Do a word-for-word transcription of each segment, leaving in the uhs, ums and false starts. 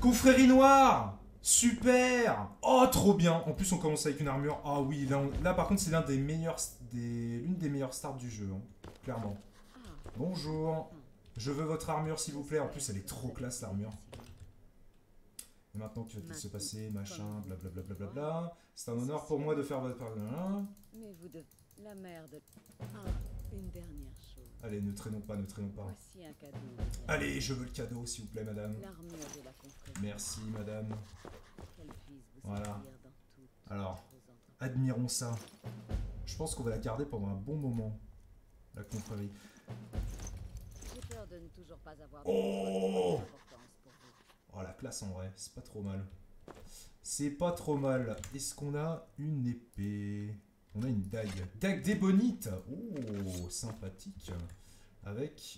Confrérie noire. Super. Oh, trop bien. En plus, on commence avec une armure. Ah oui, là, on- là par contre, c'est l'un des meilleurs, des... l'une des meilleures starts du jeu, hein, clairement. Bonjour. Je veux votre armure, s'il vous plaît. En plus, elle est trop classe, l'armure. Et maintenant, que va-t-il se passer, machin, blablabla. Bla, bla, bla, bla. C'est un honneur pour moi de faire votre... Mais vous de... La mère de... Ah, une dernière chose. Allez, ne traînons pas, ne traînons pas. Voici un cadeau. Allez, je veux le cadeau, s'il vous plaît, madame. L'armure de la confrérie. Merci, madame. Qu'elle puisse vous Voilà. servir dans toutes Alors, vos entreprises. admirons ça. Je pense qu'on va la garder pendant un bon moment, la confrérie. J'ai peur de ne toujours pas avoir de Oh importance pour vous. Oh, la classe en vrai, c'est pas trop mal. C'est pas trop mal. Est-ce qu'on a une épée? On a une dague. Dague d'ébonite. Oh, sympathique. Avec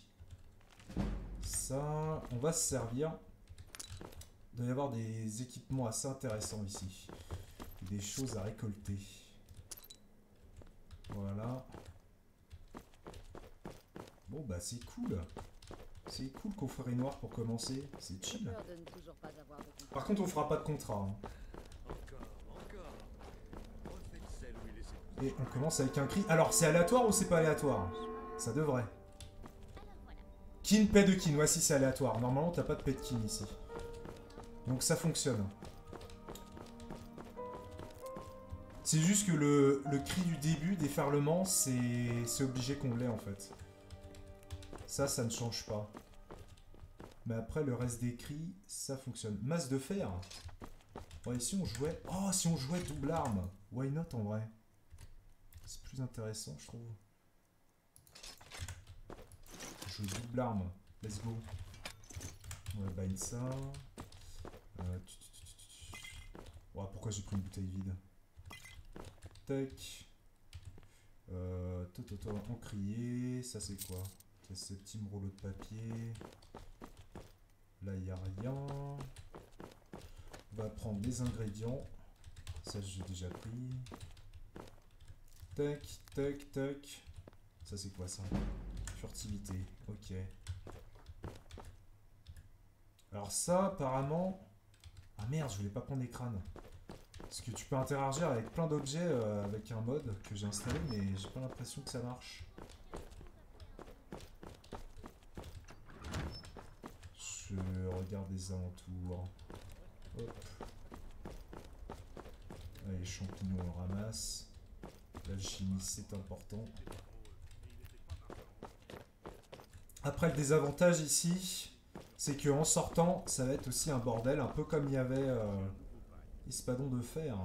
ça, on va se servir. Il doit y avoir des équipements assez intéressants ici. Des choses à récolter. Voilà. Bon bah c'est cool. C'est cool confrérie noire pour commencer. C'est J'ai chill. peur de ne toujours pas avoir de contrat. Par contre on fera pas de contrat. Hein. Encore, encore. Refaites celle où il est séparé. Et on commence avec un cri. Alors c'est aléatoire ou c'est pas aléatoire? Ça devrait. Kin, paix de kin. Ouais, si c'est aléatoire. Normalement t'as pas de paix de kin ici. Donc ça fonctionne. C'est juste que le, le cri du début, déferlement, c'est c'est obligé qu'on l'ait en fait. Ça, ça ne change pas. Mais après, le reste des cris, ça fonctionne. Masse de fer. Ouais, si on jouait... Oh, si on jouait double arme. Why not en vrai? C'est plus intéressant, je trouve. Je joue double arme. Let's go. On va bind ça. Euh, tu- tu- tu- tu- tu. Ouais, pourquoi j'ai pris une bouteille vide? Tac. Euh, toto, encrier. Ça, c'est quoi? C'est ce petit rouleau de papier. Là, il n'y a rien. On va prendre des ingrédients. Ça, j'ai déjà pris. Tac, tac, tac. Ça, c'est quoi ça? Furtivité. Ok. Alors ça, apparemment... Ah merde, je voulais pas prendre les crânes. Parce que tu peux interagir avec plein d'objets euh, avec un mode que j'ai installé, mais j'ai pas l'impression que ça marche. Je regarde les alentours. Hop. Ah, les champignons, on ramasse. L'alchimie, c'est important. Après, le désavantage ici, c'est qu'en sortant, ça va être aussi un bordel, un peu comme il y avait euh, Espadon de fer.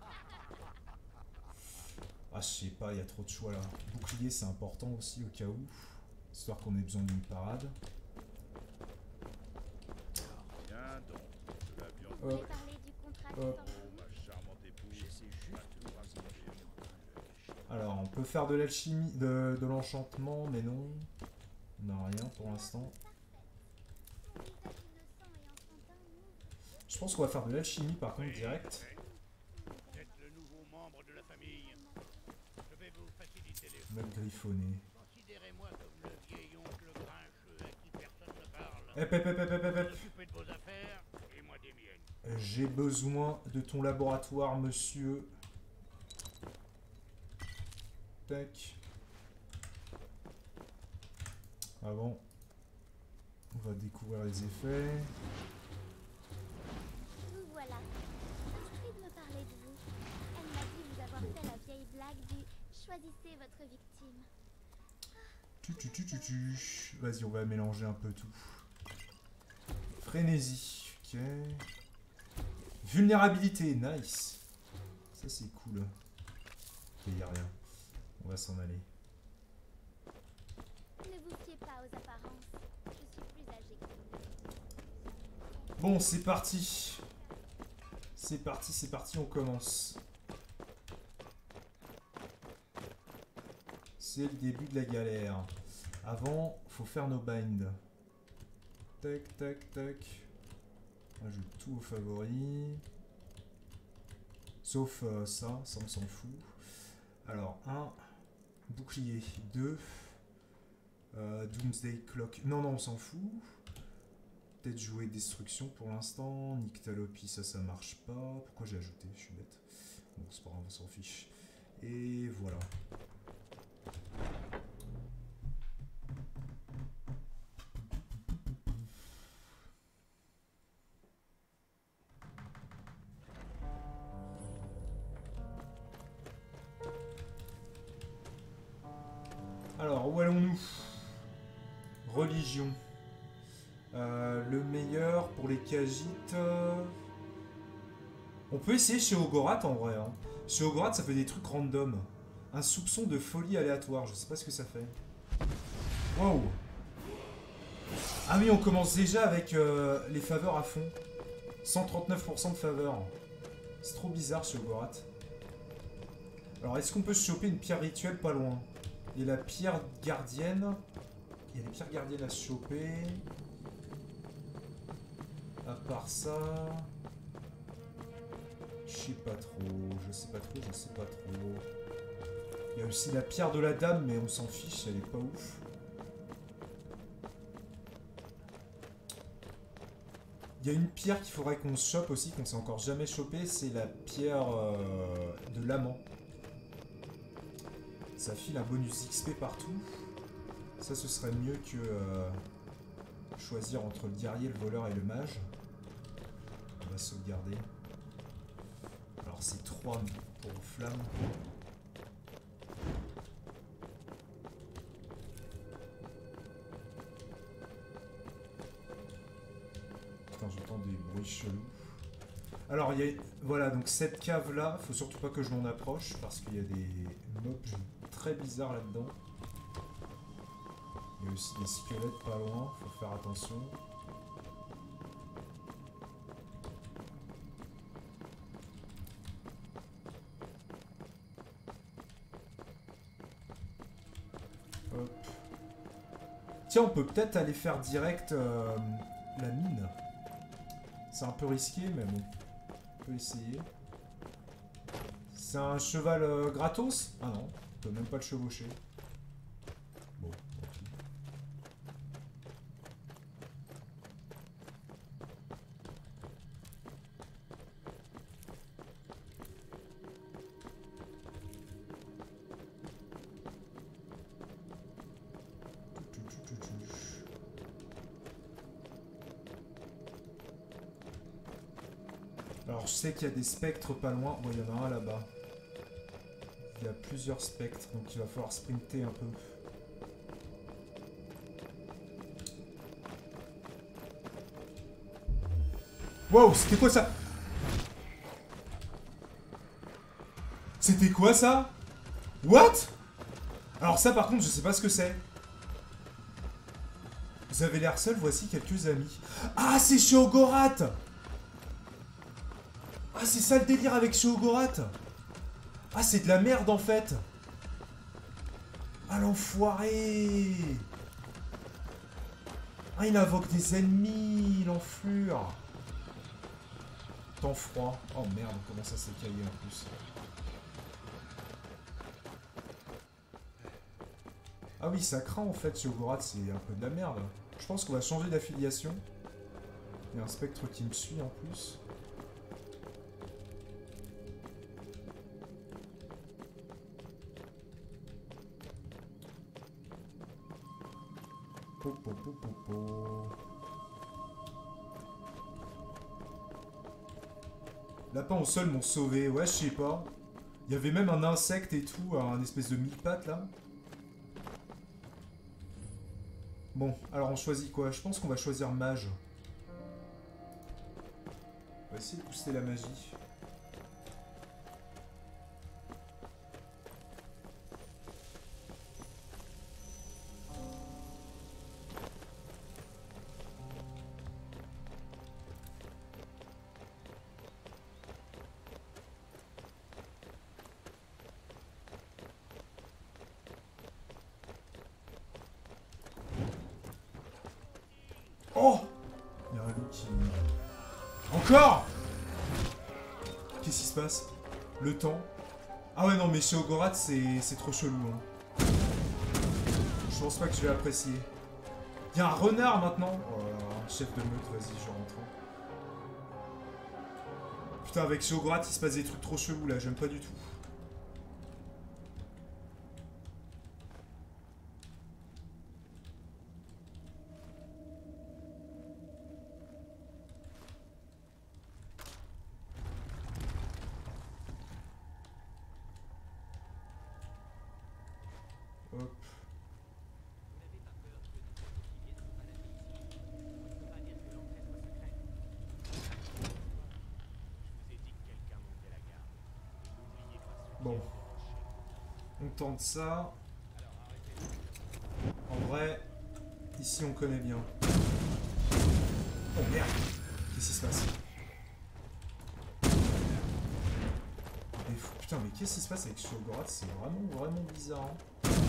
Ah, je sais pas, il y a trop de choix là. Bouclier, c'est important aussi, au cas où. Histoire qu'on ait besoin d'une parade. Viens donc, de la viande. Vous voulez Hop. parler du contrat Hop. d'Istanbul? Ma charmante épouse. J'essaie juste de rassembler. Alors, on peut faire de l'alchimie, de, de l'enchantement, mais non. On n'a rien pour l'instant. Son visage innocent et enfantin m'ouvre. Je pense qu'on va faire de l'alchimie par contre direct. Vous êtes le nouveau membre de la famille. Je vais vous faciliter les Même griffonné. Considérez-moi comme le vieil oncle grincheux à qui personne ne parle. Hep hep hep hep hep hep hep. Occupez de vos affaires et moi des miennes. J'ai besoin de ton laboratoire, monsieur. Tac. Avant, on va découvrir les effets. Vous voilà. Instruit de me parler de vous. Elle m'a dit vous avoir fait la vieille blague du choisissez votre victime. Tu tu tu tu tu. Vas-y, on va mélanger un peu tout. Frénésie. Ok. Vulnérabilité. Nice. Ça, c'est cool. Ok, y a rien. On va s'en aller. Ne vous fiez pas aux apparences. Je suis plus âgée que vous. Bon, c'est parti. C'est parti, c'est parti, on commence. C'est le début de la galère. Avant, faut faire nos binds. Tac, tac, tac. On ajoute tout aux favoris. Sauf euh, ça, ça on s'en fout. Alors, un. Bouclier. deux. Euh, Doomsday Clock. Non, non, on s'en fout. peut-être jouer destruction pour l'instant. Nyctalopie, ça, ça marche pas. Pourquoi j'ai ajouté? Je suis bête. Bon, c'est pas grave, on s'en fiche. Et voilà. Alors, où allons-nous? Religion. Euh, le meilleur pour les Khajiits. Euh... On peut essayer chez Ogorath en vrai. Hein. Chez Ogorath, ça fait des trucs random. Un soupçon de folie aléatoire. Je sais pas ce que ça fait. Wow. Ah oui, on commence déjà avec euh, les faveurs à fond. cent trente-neuf pour cent de faveurs. C'est trop bizarre chez Ogorath. Alors, est-ce qu'on peut se choper une pierre rituelle pas loin? Il y a la pierre gardienne. Il y a les pierres gardiennes à se choper. À part ça... Je sais pas trop, je sais pas trop, je sais pas trop. Il y a aussi la pierre de la dame, mais on s'en fiche, elle est pas ouf. Il y a une pierre qu'il faudrait qu'on se chope aussi, qu'on s'est encore jamais chopé, c'est la pierre euh, de l'amant. Ça file un bonus X P partout. Ça, ce serait mieux que euh, choisir entre le guerrier, le voleur et le mage. On va sauvegarder. Alors, c'est trois pour flamme. Putain, j'entends des bruits chelous. Alors, il y a... Voilà, donc cette cave-là, faut surtout pas que je m'en approche, parce qu'il y a des mobs très bizarres là-dedans. Il y a aussi des squelettes pas loin, faut faire attention. Hop. Tiens, on peut peut-être aller faire direct euh, la mine. C'est un peu risqué, mais bon. On peut essayer. C'est un cheval euh, gratos? Ah non, on peut même pas le chevaucher. Bon, tant pis. Alors je sais qu'il y a des spectres pas loin. Bon, il y en a un là-bas. Il y a plusieurs spectres, donc il va falloir sprinter un peu. Wow, c'était quoi ça? C'était quoi ça? What? Alors ça par contre, je sais pas ce que c'est. Vous avez l'air seul, voici quelques amis. Ah, c'est chez Ogorath! Ah, c'est ça le délire avec chez Ogorath! Ah, c'est de la merde en fait! Ah, l'enfoiré! Ah, il invoque des ennemis, l'enflure! Temps froid. Oh merde, comment ça s'est caillé en plus. Ah oui, ça craint en fait chez Ogorath, c'est un peu de la merde. Je pense qu'on va changer d'affiliation. Il y a un spectre qui me suit en plus. Po, po, po, po, po. Lapins au sol m'ont sauvé, ouais, je sais pas. Il y avait même un insecte et tout, un espèce de mille-pattes là. Bon, alors on choisit quoi? Je pense qu'on va choisir mage. On va essayer de booster la magie. Oh! Il y a un loup qui... Encore! Qu'est-ce qui se passe? Le temps. Ah ouais, non, mais chez Ogorath, c'est trop chelou. Hein. Je pense pas que je vais apprécier. Il y a un renard maintenant. Oh là là. chef de meute, vas-y, je rentre. Putain, avec Shoggorath, il se passe des trucs trop chelous là, j'aime pas du tout. Hop. Bon. On tente ça. En vrai, ici on connaît bien. Oh merde! Qu'est-ce qui se passe? Mais fou, putain, mais qu'est-ce qui se passe avec Shoggorath? C'est vraiment, vraiment bizarre. Hein.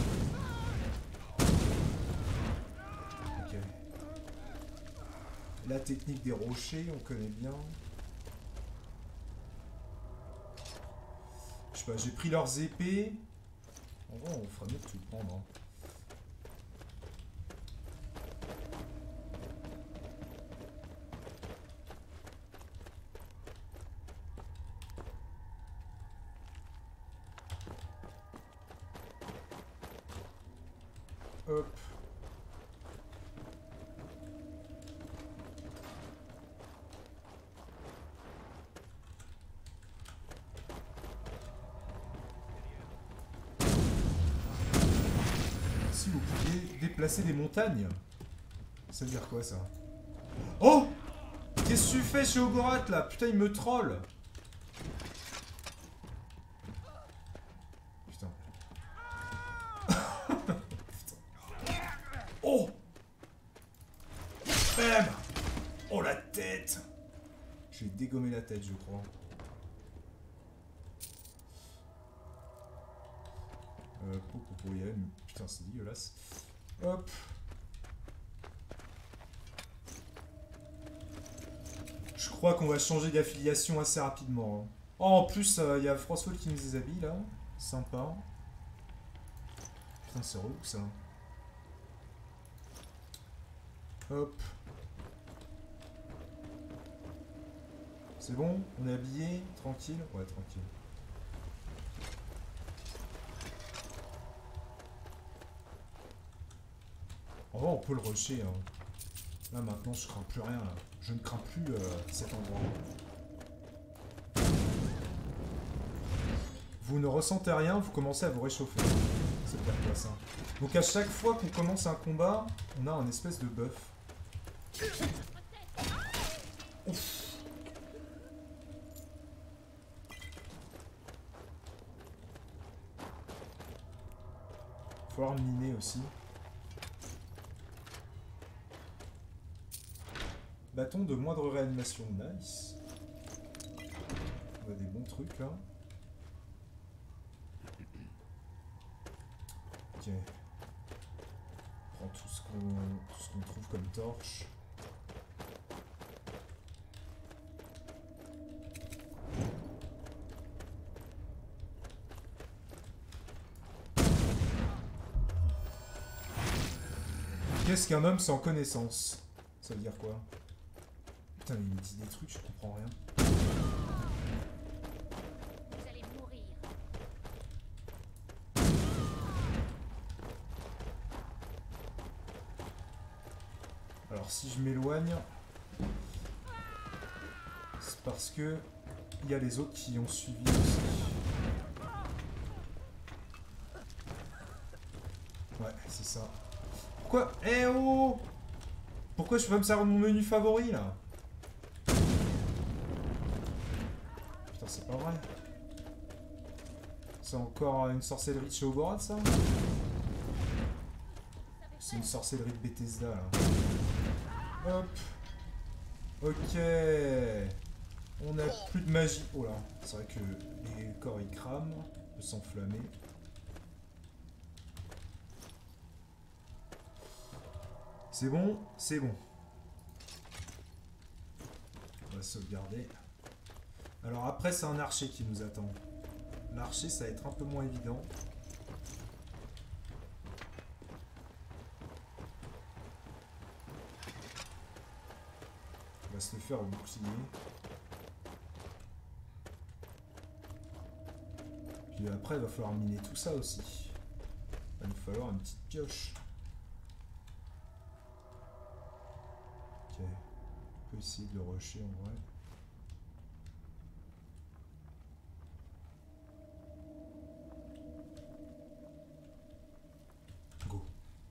Ok. La technique des rochers, on connaît bien. Je sais pas, j'ai pris leurs épées. En vrai, on fera mieux de tout prendre. Hein. Hop. Si vous pouviez déplacer des montagnes. Ça veut dire quoi ça? Oh! Qu'est-ce que tu fais chez Shoggorath là? Putain, il me troll! Putain. Oh! Bam! Oh la tête! Je vais dégommer la tête, je crois. Euh, pour, pour, pour y aller. Putain, c'est dégueulasse. Hop. Je crois qu'on va changer d'affiliation assez rapidement. Hein. Oh, en plus, il euh, y a Frostfall qui nous déshabille là. Sympa. Putain, c'est relou ça. Hop. C'est bon? On est habillé? Tranquille? Ouais, tranquille. En vrai, on peut le rusher. Hein. Là, maintenant, je crains plus rien. Là. Je ne crains plus euh, cet endroit. Vous ne ressentez rien, vous commencez à vous réchauffer. Ça veut dire quoi, ça? Donc, à chaque fois qu'on commence un combat, on a un espèce de buff. Ouf. Faut avoir le miner aussi. Bâton de moindre réanimation, nice. On a des bons trucs là. Ok. On prend tout ce qu'on tout ce qu'on trouve comme torche. Qu'est-ce qu'un homme sans connaissance? Ça veut dire quoi? Putain, mais il me dit des trucs, je comprends rien. Vous allez mourir. Alors si je m'éloigne, c'est parce que il y a les autres qui ont suivi aussi. Ouais, c'est ça. Pourquoi? Eh oh! Pourquoi je peux pas me servir de mon menu favori là? Putain, c'est pas vrai. C'est encore une sorcellerie de Shoggorath ça? C'est une sorcellerie de Bethesda là. Hop. Ok. On a plus de magie. Oh là. C'est vrai que les corps ils crament. On peut s'enflammer. C'est bon, c'est bon. On va sauvegarder. Alors après c'est un archer qui nous attend. L'archer ça va être un peu moins évident. va se le faire au bouclier. Puis après, il va falloir miner tout ça aussi. Il va nous falloir une petite pioche. Ok. On peut essayer de le rusher en vrai. Go.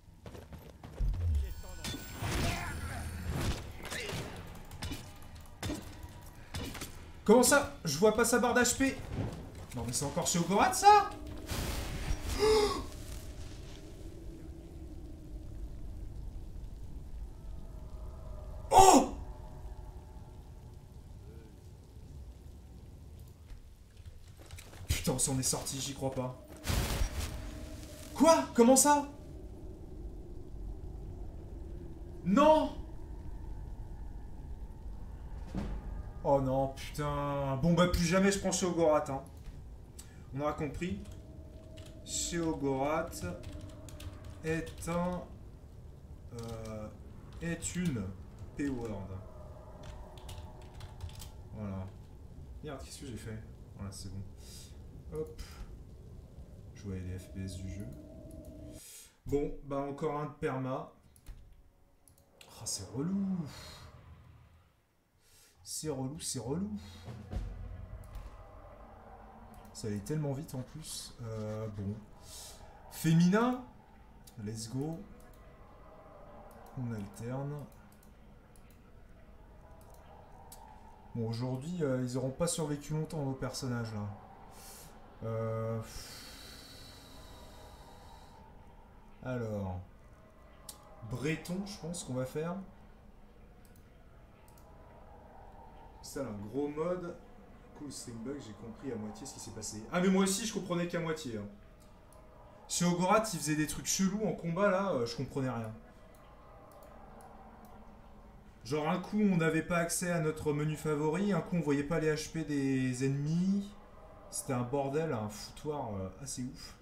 Comment ça? Je vois pas sa barre d'H P. Non mais c'est encore chez Ogorat ça? Oh! Putain, on s'en est sorti, j'y crois pas. Quoi? Comment ça? Non! Oh non, putain. Bon bah plus jamais je prends chez Ogorat, hein. On aura compris. Chez Ogorat est un... Euh, est une P-word. Voilà. Merde, qu'est-ce que j'ai fait? Voilà, c'est bon. Hop. Je voyais les F P S du jeu. Bon, bah encore un de perma. Ah, c'est relou. C'est relou, c'est relou. Ça allait tellement vite en plus. Euh, bon. Féminin. Let's go. On alterne. Bon, aujourd'hui, euh, ils auront pas survécu longtemps, nos personnages, là. Euh... Alors... Breton, je pense qu'on va faire. Ça, un gros mode. Cool Stringbug, j'ai compris à moitié ce qui s'est passé. Ah, mais moi aussi, je comprenais qu'à moitié. Hein. Chez Ogorat, il faisait des trucs chelous en combat, là, euh, je comprenais rien. Genre, un coup, on n'avait pas accès à notre menu favori, un coup, on voyait pas les H P des ennemis. C'était un bordel, un foutoir euh, assez ouf.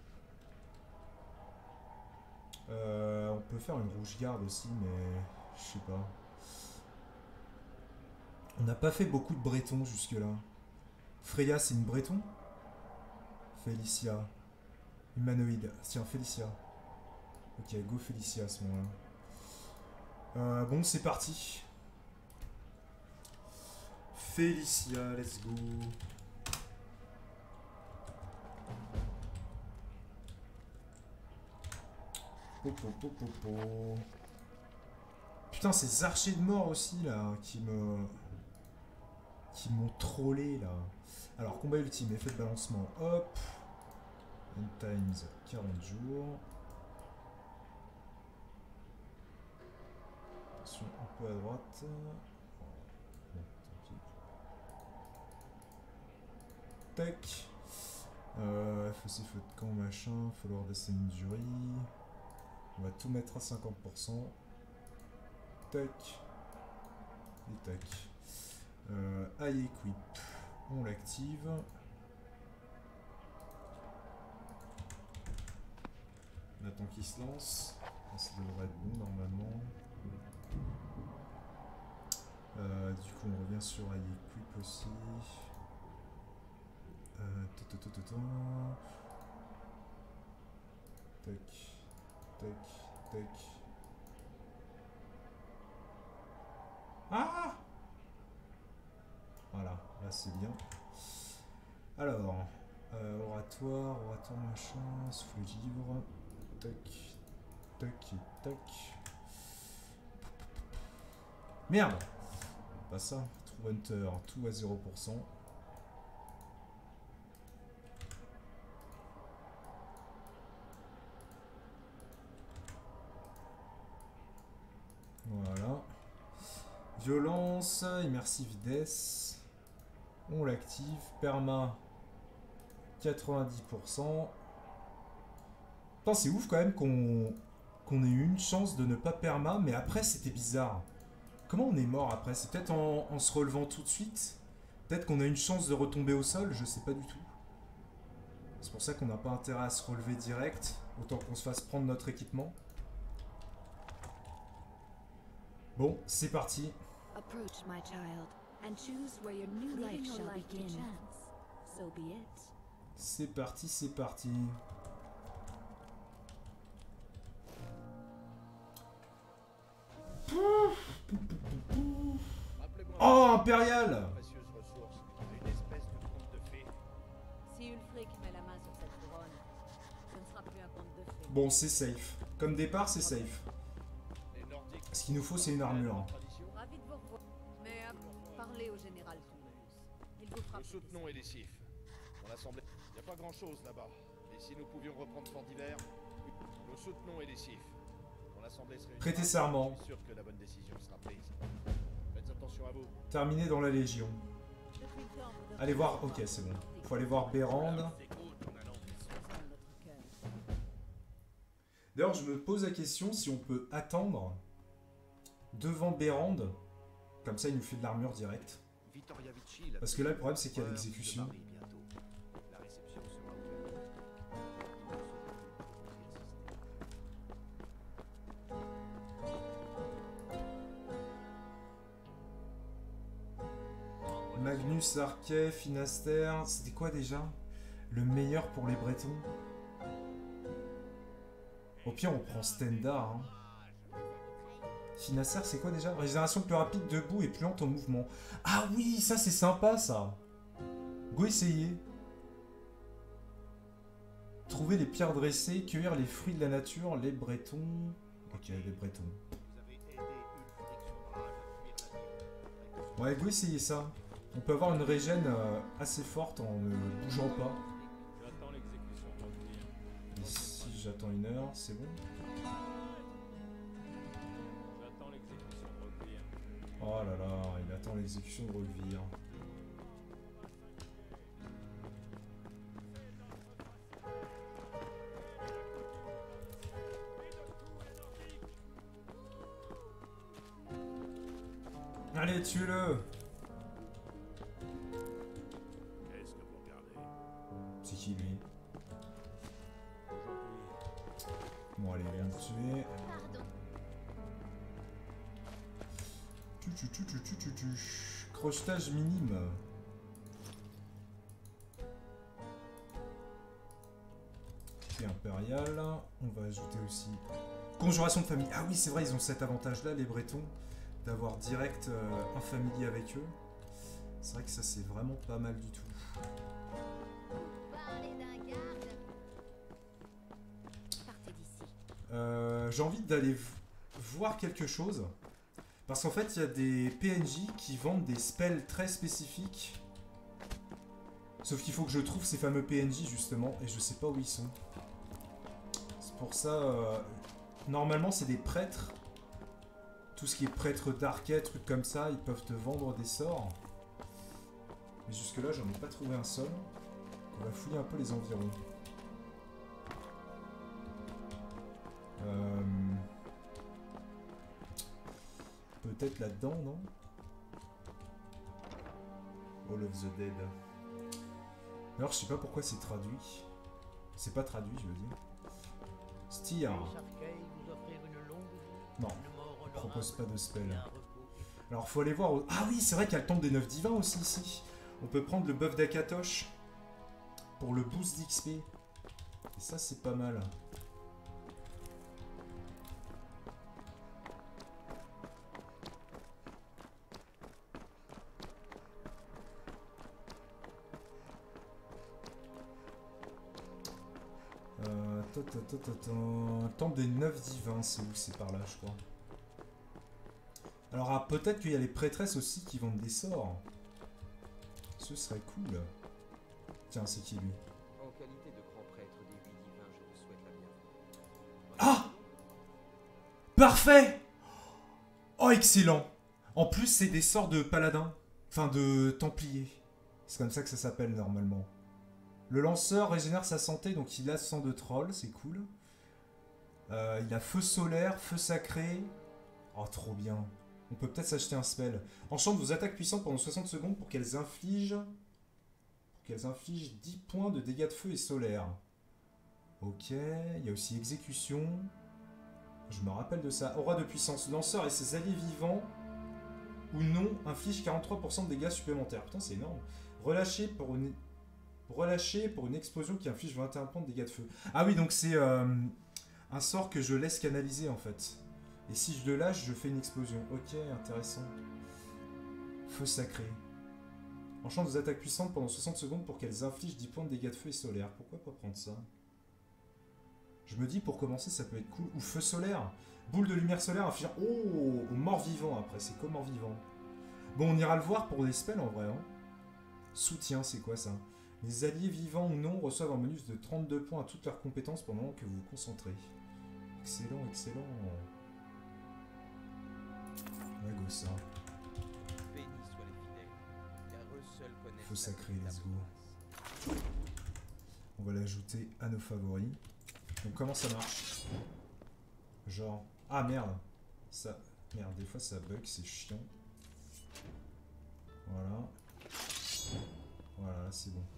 Euh, on peut faire une rouge garde aussi, mais je sais pas. On n'a pas fait beaucoup de bretons jusque-là. Freya, c'est une breton? Félicia. Humanoïde. Tiens, Félicia. Ok, go Félicia à ce moment-là. Euh, bon, c'est parti. Félicia, let's go. Po, po, po, po, po. Putain, ces archers de mort aussi, là, qui me... qui m'ont trollé, là. Alors, combat ultime, effet de balancement, hop. End times, quarante jours. Attention, un peu à droite. Bon, tant pis. Tac. Euh, F O C, feu de camp, machin. Follower des injury. On va tout mettre à cinquante pour cent. Tac. Et tac. Euh, I equip. On l'active. On attend qu'il se lance. Ça devrait être bon normalement. Euh, du coup, on revient sur I equip aussi. Euh, tac. Tac. Tac. Ah! Voilà, là c'est bien. Alors, euh, oratoire, oratoire machin, souffle libre. Tac, tac et tac. Merde! Pas ça. True Hunter, tout à zéro pour cent. Voilà. Violence, immersive death. On l'active. Perma, quatre-vingt-dix pour cent. Putain, c'est ouf quand même qu'on qu'on ait eu une chance de ne pas perma, mais après c'était bizarre. Comment on est mort après? C'est peut-être en, en se relevant tout de suite? Peut-être qu'on a une chance de retomber au sol? Je sais pas du tout. C'est pour ça qu'on n'a pas intérêt à se relever direct. Autant qu'on se fasse prendre notre équipement. Bon, c'est parti. Approach, my child, and choose where your new life shall begin. So be it. C'est parti, c'est parti. Oh, impérial! Précieuse ressource, une espèce de conte de fées. Si Ulfric met la main sur cette couronne, ce ne sera plus un conte de fées. Bon, c'est safe. Comme départ, c'est safe. Les Nordiques. Ce qu'il nous faut, c'est une armure. Tradition. Ravi de vous revoir. Mais euh, parlez au général Tumulus. Il vous fera Nous plaisir. soutenons Elisif. On assemblée. Il n'y a pas grand chose là-bas. Et si nous pouvions reprendre Fort d'Hiver, nous soutenons Elisif. Mon assemblée serait. Prêtez serment. Je suis sûr que la bonne décision sera prise. Faites attention à vous. Terminé dans la Légion. Depuis le temps, vous Allez voir... Ok, c'est bon. Faut aller voir Bérande. D'ailleurs, je me pose la question si on peut attendre devant Bérande. Comme ça, il nous fait de l'armure directe. Vittoria Vici, la Parce que là, le problème, c'est qu'il y a fleur l'exécution. se marie bientôt. La réception sera ouverte. Magnus, Arquet, Finaster... C'était quoi déjà? Le meilleur pour les Bretons? Au pire, on prend Stendar. Hein. Finaster, c'est quoi déjà? Régénération plus rapide debout et plus lente en mouvement. Ah oui, ça c'est sympa ça. Go essayer. Trouver les pierres dressées, cueillir les fruits de la nature, les Bretons. Ok, les Bretons. Vous avez aidé Ulfric Sombrage à fuir la ville. Ouais, go essayer ça. On peut avoir une régène euh, assez forte en ne bougeant pas. J'attends l'exécution de revenir. Ici, j'attends une heure, c'est bon. J'attends l'exécution de revenir. Oh là là, il attend l'exécution de Roquevire. Allez, tue-le! Qu'est-ce que vous regardez? C'est qui lui? Bon, allez, viens me tuer. Pardon. Tu, tu, tu, tu, tu, tu, tu. Crochetage minime. Et impérial. On va ajouter aussi conjuration de famille. Ah oui, c'est vrai, ils ont cet avantage-là, les Bretons, d'avoir direct euh, un familier avec eux. C'est vrai que ça, c'est vraiment pas mal du tout. Parlez d'un garde. Partez d'ici. Euh, J'ai envie d'aller v- voir quelque chose. Parce qu'en fait, il y a des P N J qui vendent des spells très spécifiques. Sauf qu'il faut que je trouve ces fameux P N J, justement, et je sais pas où ils sont. C'est pour ça... euh, normalement, c'est des prêtres. Tout ce qui est prêtre d'arquet, trucs comme ça, ils peuvent te vendre des sorts. Mais jusque-là, j'en ai pas trouvé un seul. On va fouiller un peu les environs. Euh... Peut-être là-dedans, non? All of the Dead. Alors, je sais pas pourquoi c'est traduit. C'est pas traduit, je veux dire. Styr. Non, il propose pas de spell. Alors, faut aller voir... Au... Ah oui, c'est vrai qu'il y a le temple des neuf divins aussi, ici. On peut prendre le buff d'Akatosh pour le boost d'X P. Et ça, c'est pas mal. Euh, ta, ta, ta, ta, ta. Temple des neuf divins, c'est où? C'est par là, je crois. Alors, ah, peut-être qu'il y a les prêtresses aussi qui vendent des sorts. Ce serait cool. Tiens, c'est qui lui? En qualité de grand prêtre des huit divins, je vous souhaite la bienvenue. Ah! Parfait! Oh, excellent! En plus, c'est des sorts de paladin. Enfin, de templier. C'est comme ça que ça s'appelle normalement. Le lanceur régénère sa santé, donc il a sang de troll, c'est cool. Euh, il a feu solaire, feu sacré. Oh, trop bien. On peut peut-être s'acheter un spell. Enchante vos attaques puissantes pendant soixante secondes pour qu'elles infligent... Pour qu'elles infligent dix points de dégâts de feu et solaire. Ok, il y a aussi exécution. Je me rappelle de ça. Aura de puissance. Lanceur et ses alliés vivants ou non inflige quarante-trois pour cent de dégâts supplémentaires. Putain, c'est énorme. Relâché pour une... Relâché pour une explosion qui inflige vingt et un points de dégâts de feu. Ah oui, donc c'est euh, un sort que je laisse canaliser en fait. Et si je le lâche, je fais une explosion. Ok, intéressant. Feu sacré. Enchante des attaques puissantes pendant soixante secondes pour qu'elles infligent dix points de dégâts de feu et solaire. Pourquoi pas prendre ça? Je me dis, pour commencer, ça peut être cool. Ou feu solaire. Boule de lumière solaire inflige... Oh, aux morts vivants après. C'est comme mort vivant. Bon, on ira le voir pour les spells en vrai. Hein. Soutien, c'est quoi ça? Les alliés vivants ou non reçoivent un bonus de trente-deux points à toutes leurs compétences pendant que vous vous concentrez. Excellent, excellent. Ouais, go ça. Bénis soient les fidèles, car eux seuls connaissent Feu la sacré, véritable let's go. grâce. On va l'ajouter à nos favoris. Donc comment ça marche? Genre... Ah merde. Ça... Merde, des fois ça bug, c'est chiant. Voilà. Voilà, c'est bon.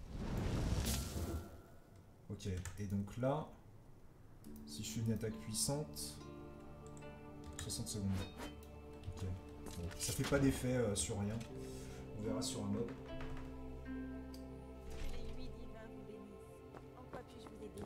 Ok, et donc là, si je fais une attaque puissante, soixante secondes. Ok, bon, ça fait pas d'effet euh, sur rien. On verra sur un mob. Que les huit divins vous bénissent. En quoi puis-je vous aider?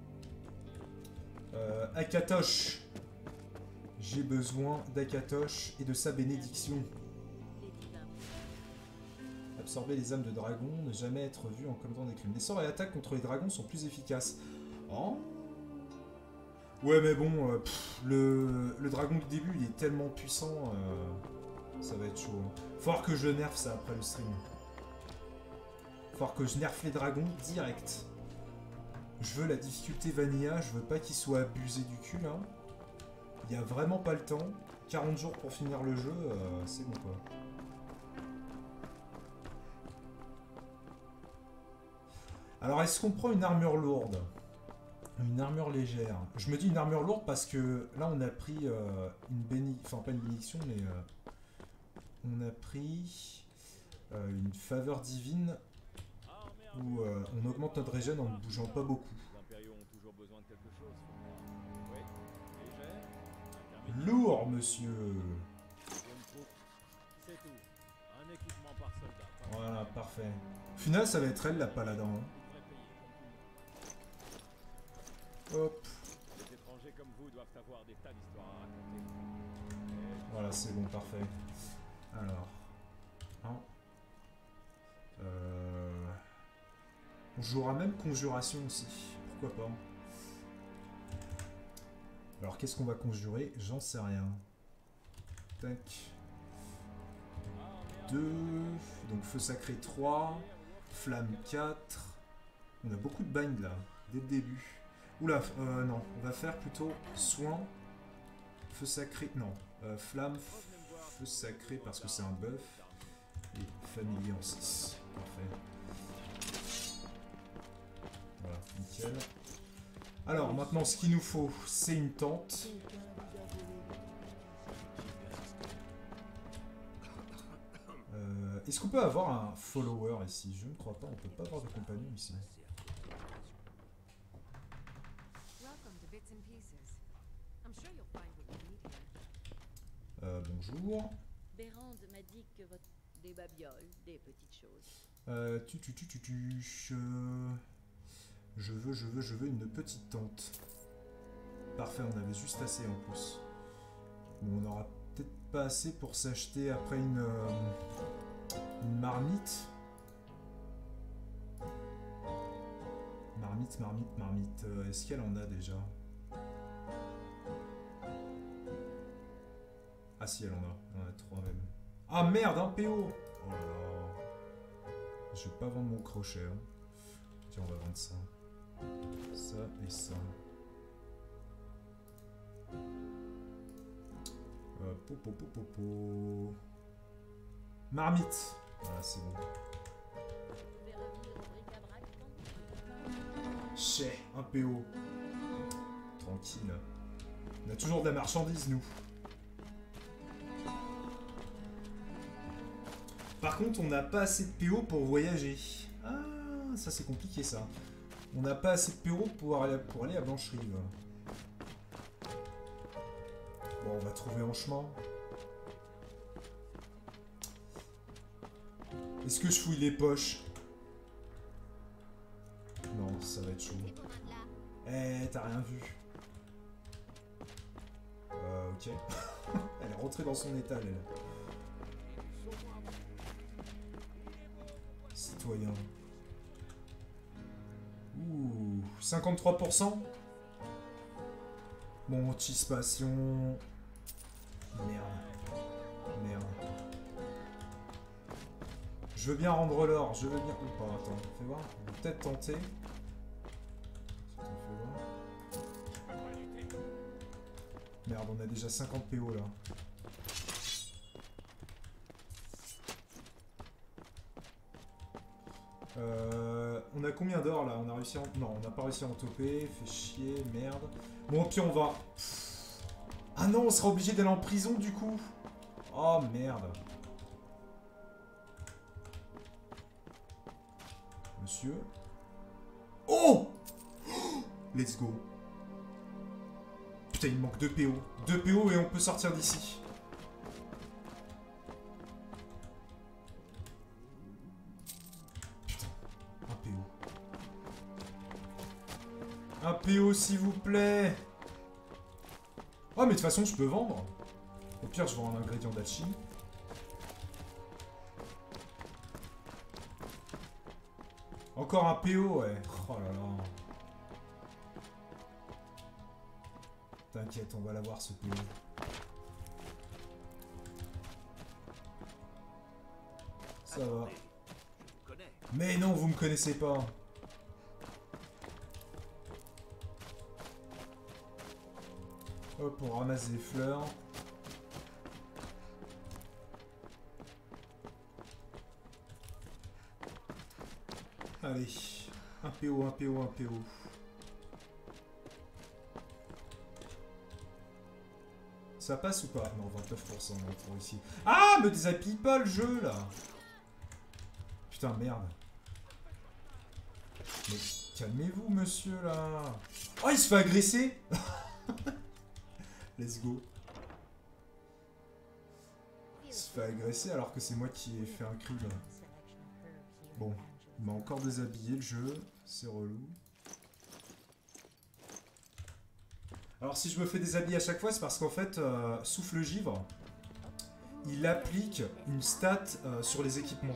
Euh, Akatosh. J'ai besoin d'Akatosh et de sa bénédiction. Les divins. Absorber les âmes de dragon, ne jamais être vu en commettant des crimes. Les sorts et attaques contre les dragons sont plus efficaces. Oh. Ouais, mais bon, euh, pff, le, le dragon du début, il est tellement puissant, euh, ça va être chaud. Hein. Faut voir que je le nerf ça après le stream. Faut voir que je nerf les dragons direct. Je veux la difficulté vanilla, je veux pas qu'il soit abusé du cul là. Il y a vraiment pas le temps. quarante jours pour finir le jeu, euh, c'est bon quoi. Alors, est-ce qu'on prend une armure lourde? Une armure légère. Je me dis une armure lourde parce que là, on a pris euh, une bénédiction, enfin pas une bénédiction, mais euh, on a pris euh, une faveur divine où euh, on augmente notre régène en ne bougeant pas beaucoup. Les impériaux ont toujours besoin de quelque chose, faut croire. Oui, légère, intermédiaire. Lourd, monsieur. Bonne troupe. C'est tout. Un équipement par soldat. Pas Voilà, parfait. Au final, ça va être elle, la paladin. Hein. très payé comme tout le monde. Hop. Les étrangers comme vous doivent avoir des tas d'histoires à raconter. Et Voilà, c'est bon, parfait. Alors. Hein. Euh... On jouera même conjuration aussi. Pourquoi pas. Alors, qu'est-ce qu'on va conjurer? J'en sais rien. Tac. deux. Donc, feu sacré trois. Flamme quatre. On a beaucoup de bind là, dès le début. Oula, euh, non. On va faire plutôt soin. Feu sacré. Non. Euh, flamme. Feu sacré parce que c'est un buff. Et familier en six. Parfait. Voilà, nickel. Alors maintenant ce qu'il nous faut c'est une tente. Euh, Est-ce qu'on peut avoir un follower ici? Je ne crois pas, on peut pas avoir de compagnon ici. Welcome to Bits and Pieces. I'm sure you'll find what you need here. Euh, bonjour. Bérande m'a dit que votre... Des babioles, des petites choses. Euh, tu tu tu tu tu. Je... je veux, je veux, je veux une petite tente. Parfait, on avait juste assez en plus. Bon, on aura peut-être pas assez pour s'acheter après une, euh, une marmite. Marmite, marmite, marmite. Euh, Est-ce qu'elle en a déjà? Ah si, elle en a. Elle en a trois même. Ah merde, un P O! Oh là là. Je vais pas vendre mon crochet. Hein. Tiens, on va vendre ça. Ça et ça. Euh, po, po, po, po, po. Marmite! Voilà, c'est bon. Vous pouvez revenir au bric-à-brac quand Chez, un P O. Tranquille. On a toujours de la marchandise, nous. Par contre, on n'a pas assez de P O pour voyager. Ah, ça c'est compliqué ça. On n'a pas assez de P O pour aller, pour aller à Blancherive. Bon, on va trouver en chemin. Est-ce que je fouille les poches? Non, ça va être chaud. C'est ton main de là. Eh, t'as rien vu. Euh, ok. Elle est rentrée dans son étal, elle. Citoyen. Ouh, cinquante-trois pour cent. Bon, anticipation. Merde. Merde. Je veux bien rendre l'or, je veux bien... Ou pas, attends, fais voir. On va peut-être tenter. Attends, fais voir. Merde, on a déjà cinquante P O là. Euh, on a combien d'or là? On a réussi à... en... Non, on n'a pas réussi à en toper. Fait chier, merde. Bon, puis on va... Pff. Ah non, on sera obligé d'aller en prison du coup. Oh merde. Monsieur. Oh! Let's go. Putain, il manque deux P O. deux P O et on peut sortir d'ici. Putain, un P O. Un P O s'il vous plaît. Oh mais de toute façon je peux vendre. Au pire je vends un ingrédient d'alchimie. Encore un P O, ouais. Oh là là. T'inquiète, on va l'avoir ce P O. Ça va. Mais non, vous me connaissez pas. Hop, on ramasse des fleurs. Allez, un P O, un P O, un P O. Ça passe ou pas? Non, vingt-neuf pour cent pour ici. Ah, me déshabille pas le jeu là. Putain, merde. Mais calmez-vous, monsieur là. Oh, il se fait agresser. Let's go. Il se fait agresser alors que c'est moi qui ai fait un crime. Bon. Il m'a encore déshabillé le jeu, c'est relou. Alors si je me fais déshabiller à chaque fois, c'est parce qu'en fait, euh, Souffle Givre, il applique une stat euh, sur les équipements.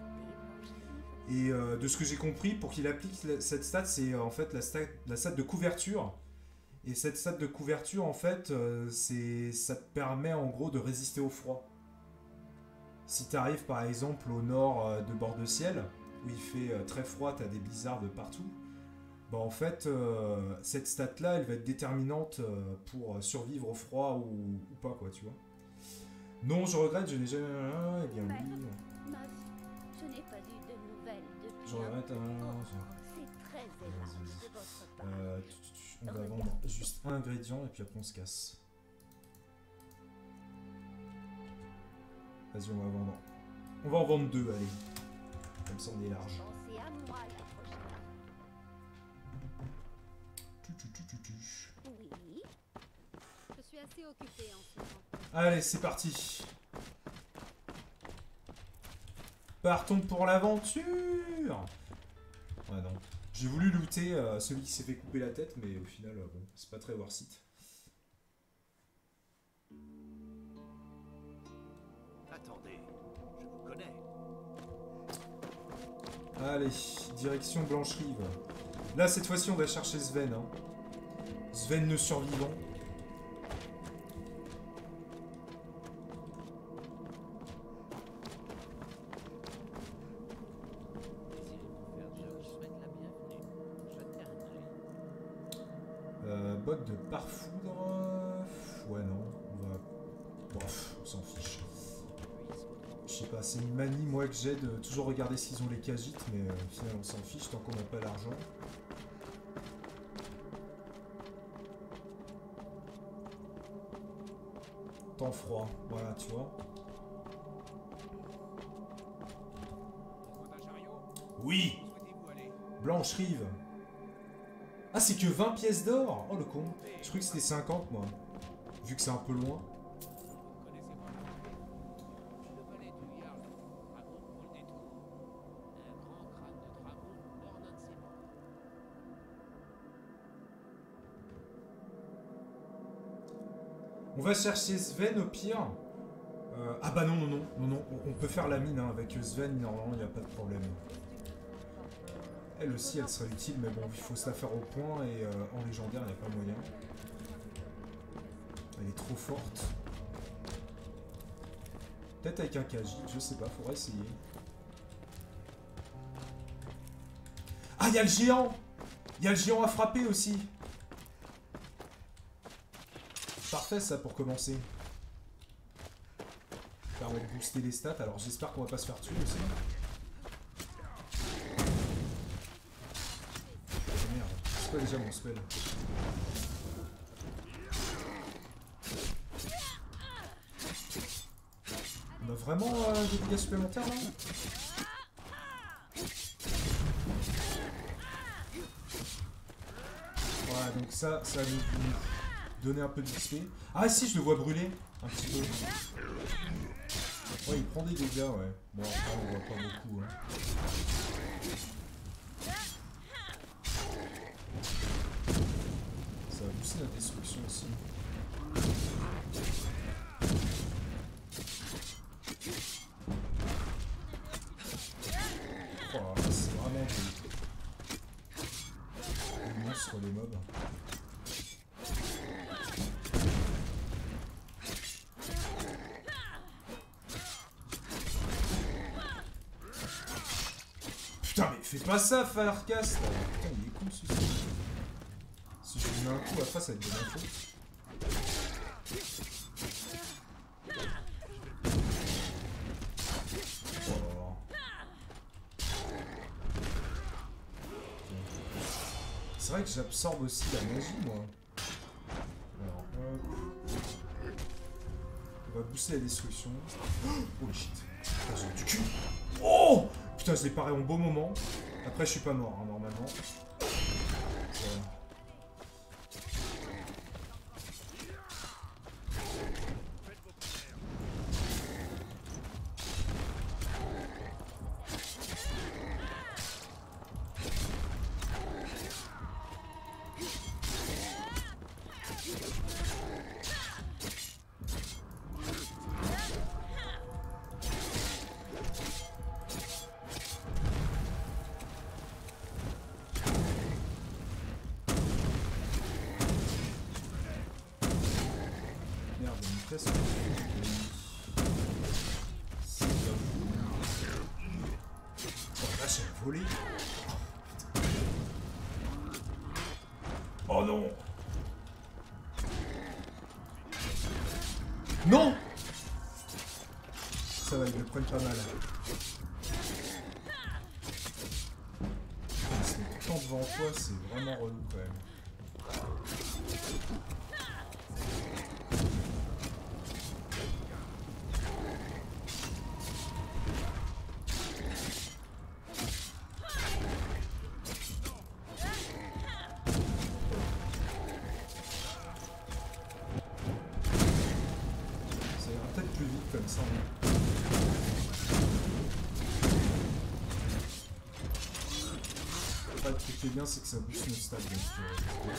Et euh, de ce que j'ai compris, pour qu'il applique cette stat, c'est euh, en fait la stat, la stat de couverture. Et cette stat de couverture, en fait, euh, c'est, ça te permet en gros de résister au froid. Si tu arrives par exemple au nord euh, de Bord de Ciel, où il fait euh, très froid, tu as des blizzards de partout, bah en fait, euh, cette stat-là, elle va être déterminante euh, pour survivre au froid ou, ou pas, quoi, tu vois. Non, je regrette, je n'ai jamais... Ah, eh bien oui. Meuf, je n'ai pas eu de nouvelles depuis. Je regrette... un- Ah, C'est très aimable de votre part. euh, tu- tu- tu- on va vendre juste un ingrédient et puis après on se casse. Vas-y, on va vendre. On va en vendre deux, allez. Comme ça, on est large. Pensez à moi la prochaine. Tu, tu, tu, tu, tu. Oui. Je suis assez occupée en ce moment. Allez, c'est parti. Partons pour l'aventure. Ouais, non. J'ai voulu looter euh, celui qui s'est fait couper la tête, mais au final, euh, bon, c'est pas très worth it. Attendez, je vous connais. Allez, direction Blanche-Rive. Là, cette fois-ci, on va chercher Sven. Hein. Sven le survivant. Euh, botte de parfoudre. Ouais, non. On va... Bref, on s'en fiche. Je sais pas, c'est une manie, moi, que j'ai de toujours regarder s'ils ont les cagites, mais euh, au final, on s'en fiche tant qu'on n'a pas l'argent. Temps froid, voilà, tu vois. Oui! Blanche-Rive. Ah, c'est que vingt pièces d'or! Oh, le con. Je croyais que c'était cinquante, moi. Vu que c'est un peu loin. On va chercher Sven au pire. Euh, ah bah non, non, non, non, non. On, on peut faire la mine hein, avec Sven, normalement, il n'y a pas de problème. Elle aussi, elle serait utile, mais bon, il faut se la faire au point et euh, en légendaire, il n'y a pas moyen. Elle est trop forte. Peut-être avec un K J, je sais pas, faudrait essayer. Ah, il y a le géant! Il y a le géant à frapper aussi! Parfait ça pour commencer. Ça permet de booster les stats, alors j'espère qu'on va pas se faire tuer aussi. Oh merde, c'est quoi déjà mon spell? On a vraiment euh, des dégâts supplémentaires là? Voilà, donc ça, ça va nous donner un peu d'X P. Ah si, je le vois brûler un petit peu. Ouais, il prend des dégâts, ouais. Bon, après, on voit pas beaucoup. Hein. Ça va booster la destruction aussi. Oh, c'est vraiment des... des monstres, les mobs. Putain, mais fais pas ça, Firecast! Putain, il est con celui-ci. Si je lui mets un coup, après ça va être de ma faute. Oh. C'est vrai que j'absorbe aussi la magie, moi. Alors, hop. On va booster la destruction. Oh shit. Putain, j'ai du cul. Oh! Putain, je l'ai paré en beau moment. Après, je suis pas mort, hein, normalement. Voilà. Oh non! Non! Ça va, ils le prennent pas mal. Ils sont tout le temps devant toi, c'est vraiment relou quand même. Ce qui est bien, c'est que ça booste nos stats. Donc, euh,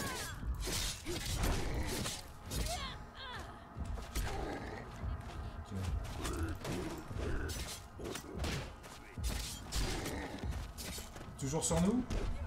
okay. Toujours sur nous?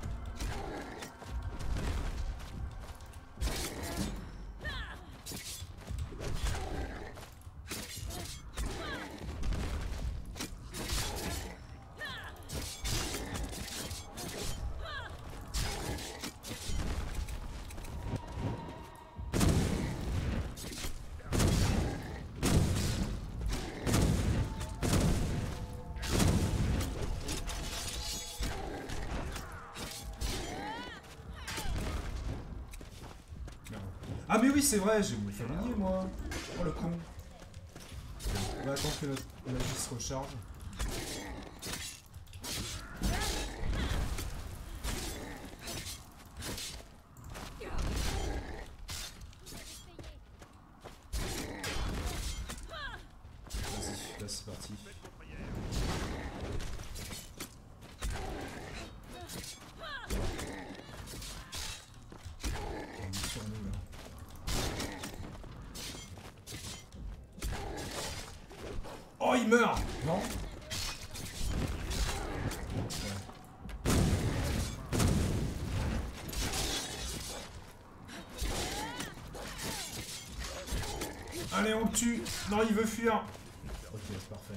Ah mais oui c'est vrai, j'ai mon familier moi. Oh le con. On va attendre que notre magie se recharge. Vas-y, là c'est parti. On est sur nous là. meurs. Non. Allez, on le tue. Non, il veut fuir. Ok, c'est parfait.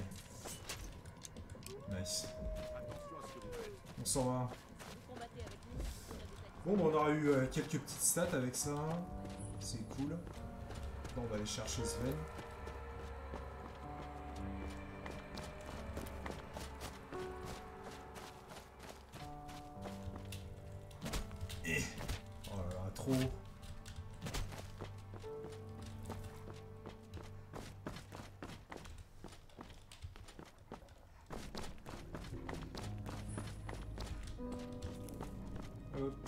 Nice. On s'en va. Bon, bah, on aura eu euh, quelques petites stats avec ça. C'est cool. Là, on va aller chercher Sven. Et... Oh là là, trop. Hop.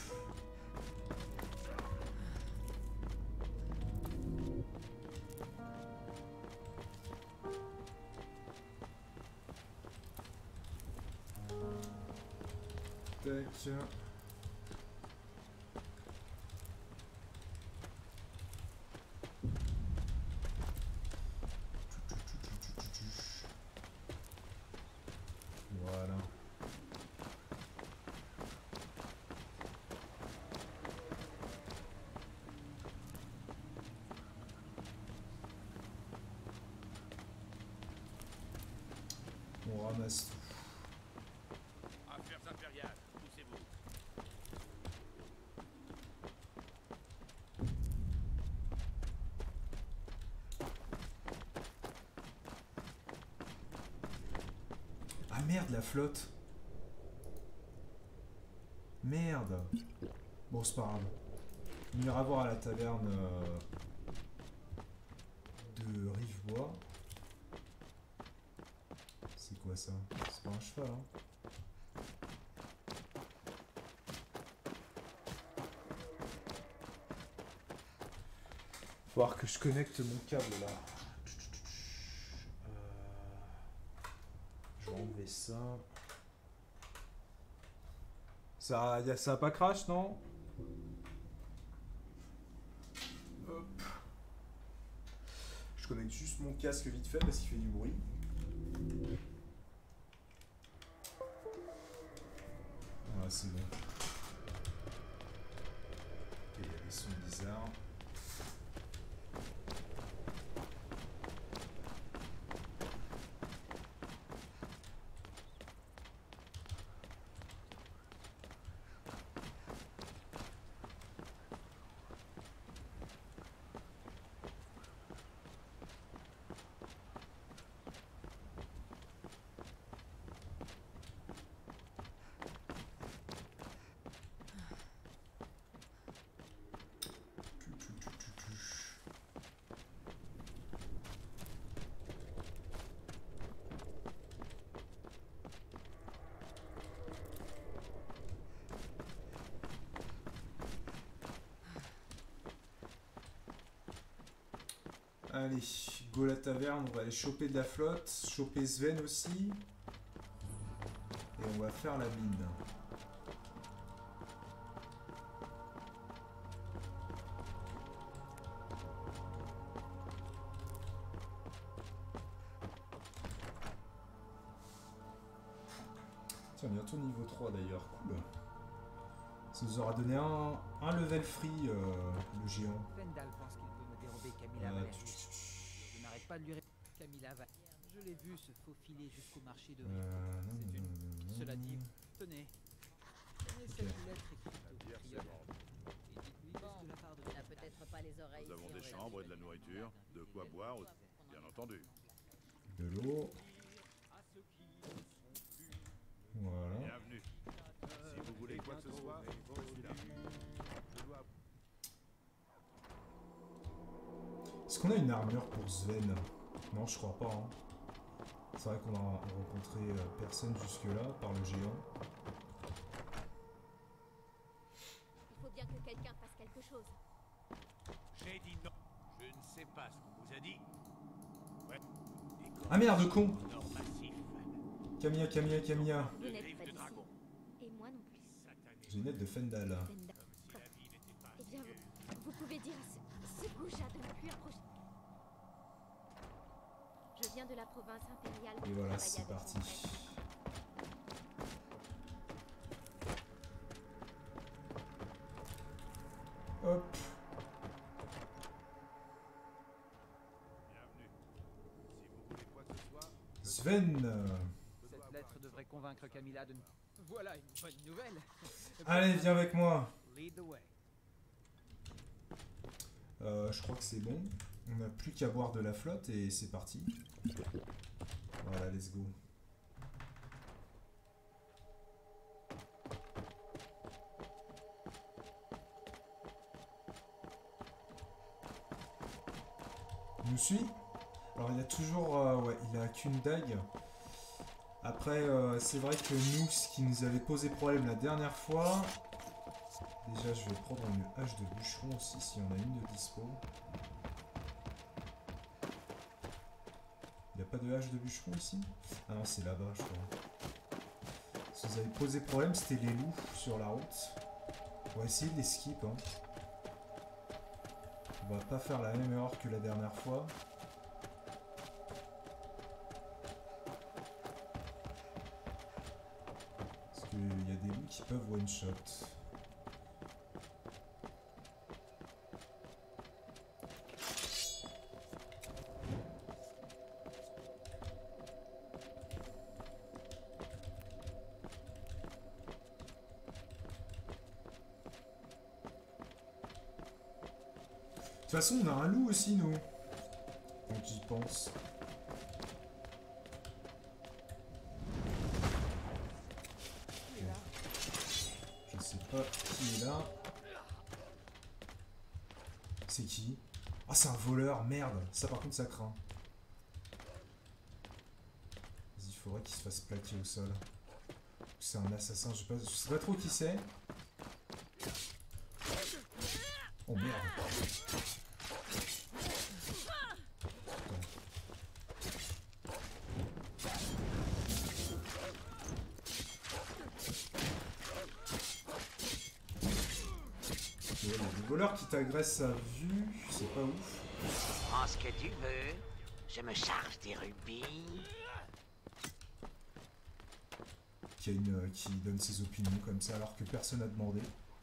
Tac. Voilà. On ramasse tout. Affaires impériales, poussez-vous. Ah merde, la flotte. Merde. Bon, c'est pas grave. On ira voir à la taverne euh, de Rivebois. C'est quoi ça? C'est pas un cheval, hein? Faut voir que je connecte mon câble là. Euh, Je vais enlever ça. Ça, y a, ça a pas crash, non? Hop. Je connecte juste mon casque vite fait parce qu'il fait du bruit. Ah, c'est bon. Ok, il y a des sons bizarres. Allez, go la taverne, on va aller choper de la flotte, choper Sven aussi. Et on va faire la mine. Tiens, bientôt niveau trois d'ailleurs, cool. Ça nous aura donné un, un level free, euh, le géant. Fendal pense qu'il peut me dérober Camilla Ah, Valère. tu- tu- tu- Je n'arrête pas de lui répéter. Camilla Valère. Je l'ai vu se faufiler jusqu'au marché de Rive. Euh, non, C'est non, une- non, non, Cela non. dit, tenez. Tenez cette lettre écrite au Dire, c'est prieur. bon. Et dites-lui que c'est de la part de... n'a peut-être pas les oreilles. Nous avons si des oreilles. chambres et de la nourriture, de quoi boire, bien entendu. De l'eau. Voilà. Bienvenue. Si vous voulez quoi que ce soit, je suis là. Je dois... Est-ce qu'on a une armure pour Sven? Non, je crois pas. Hein. C'est vrai qu'on a rencontré euh, personne jusque-là, par le géant. Il faut bien que quelqu'un fasse quelque chose. J'ai dit non. Je ne sais pas ce qu'on vous a dit. Ouais. Des Ah merde, con! corps massifs. Camilla, Camilla, Camilla. Vous Le n'êtes griffe pas de d'ici. dragon. Et moi non plus. Satané. J'ai une lettre de Fendal. Fenda. Si la vie n'était pas Eh bien, si vous, vous pouvez dire à ce, ce goujat de ne plus approcher. Je viens de la province impériale. Et voilà, Travailler c'est avec parti. mon père. Hop. Bienvenue. Si vous voulez quoi que ce soit, Sven. Cette lettre devrait convaincre Camilla de... Voilà une bonne nouvelle. Allez, viens avec moi. Lead the way. Euh, je crois que c'est bon. On n'a plus qu'à boire de la flotte et c'est parti. Voilà, let's go. Il nous suit. Alors il a toujours... euh, ouais, il a qu'une dague. Après, euh, c'est vrai que nous, ce qui nous avait posé problème la dernière fois... Déjà, je vais prendre une hache de bûcheron aussi, si on a une de dispo. Il n'y a pas de hache de bûcheron ici? Ah non, c'est là-bas, je crois. Ce qui nous avait posé problème, c'était les loups sur la route. On va essayer de les skip. Hein. On va pas faire la même erreur que la dernière fois. Parce qu'il y a des loups qui peuvent one-shot. De toute façon, on a un loup aussi, nous. Donc j'y pense. Okay. Je sais pas qui est là. C'est qui? Ah, c'est un voleur, merde. Ça, par contre, ça craint. Vas-y, il faudrait qu'il se fasse plaquer au sol. C'est un assassin, je sais pas, je sais pas trop qui c'est. Oh merde. Le voleur qui t'agresse à vue, c'est pas ouf. Prends ce que tu veux. Je me charge des rubis. Qui, a une, euh, qui donne ses opinions comme ça alors que personne n'a demandé.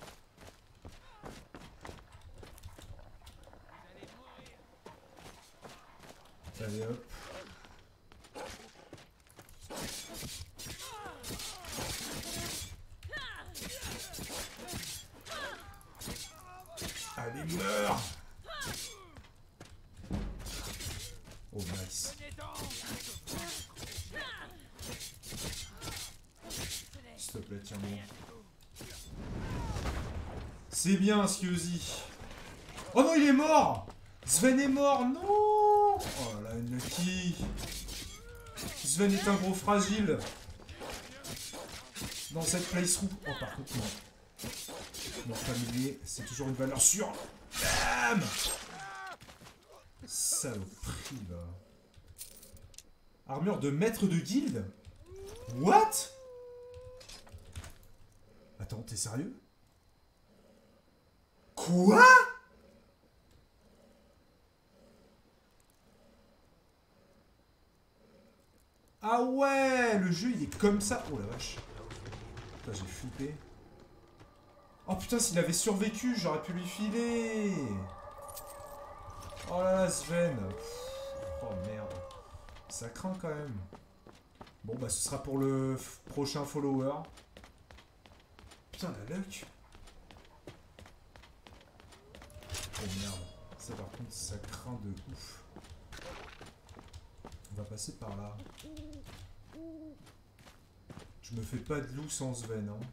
Allez hop. Allez, meurs! Oh, nice. S'il te plaît, tiens-moi. C'est bien, Skiosi. Oh non, il est mort! Sven est mort, non! Oh là là, Unlucky. Sven est un gros fragile. Dans cette playthrough. Oh, par contre, non. Mon familier, c'est toujours une valeur sûre. Bam! Saloperie, là. Armure de maître de guilde? What? Attends, t'es sérieux? Quoi? Ah ouais, le jeu il est comme ça. Oh la vache. Putain, j'ai flippé. Oh putain, s'il avait survécu, j'aurais pu lui filer. Oh là là, Sven. Oh merde. Ça craint quand même. Bon bah ce sera pour le prochain follower. Putain, la luck. Oh merde. Ça par contre, ça craint de ouf. On va passer par là. Je me fais pas de loup sans Sven, hein.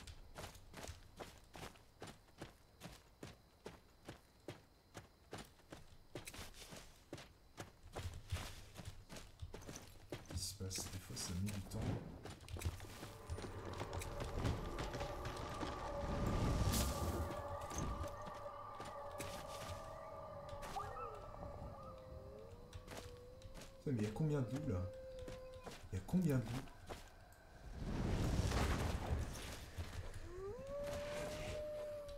Qu'est-ce qui se passe? Des fois ça met du temps. Mais il y a combien de loups là? Il y a combien de loups?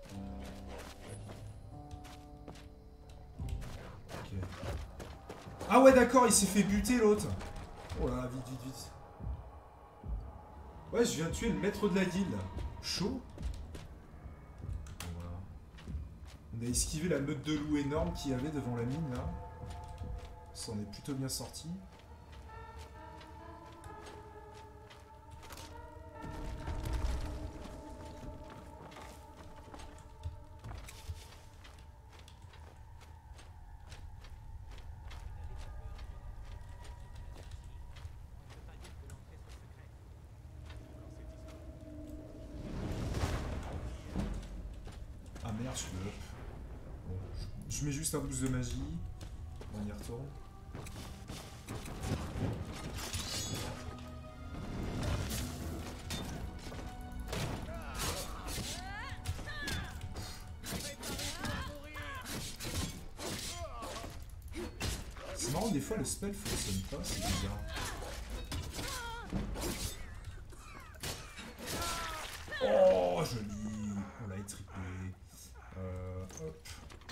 Ok. Ah ouais, d'accord, il s'est fait buter l'autre. Oh là, vite, vite, vite. Ouais, je viens de tuer le maître de la guilde. Chaud. Voilà. On a esquivé la meute de loups énorme qu'il y avait devant la mine, là. On s'en est plutôt bien sorti. Ah merde, je me up. Bon, je, je mets juste un boost de magie. On y retourne. C'est marrant, des fois le spell fonctionne pas, c'est bizarre. Oh, joli. On l'a étripé. Euh, hop.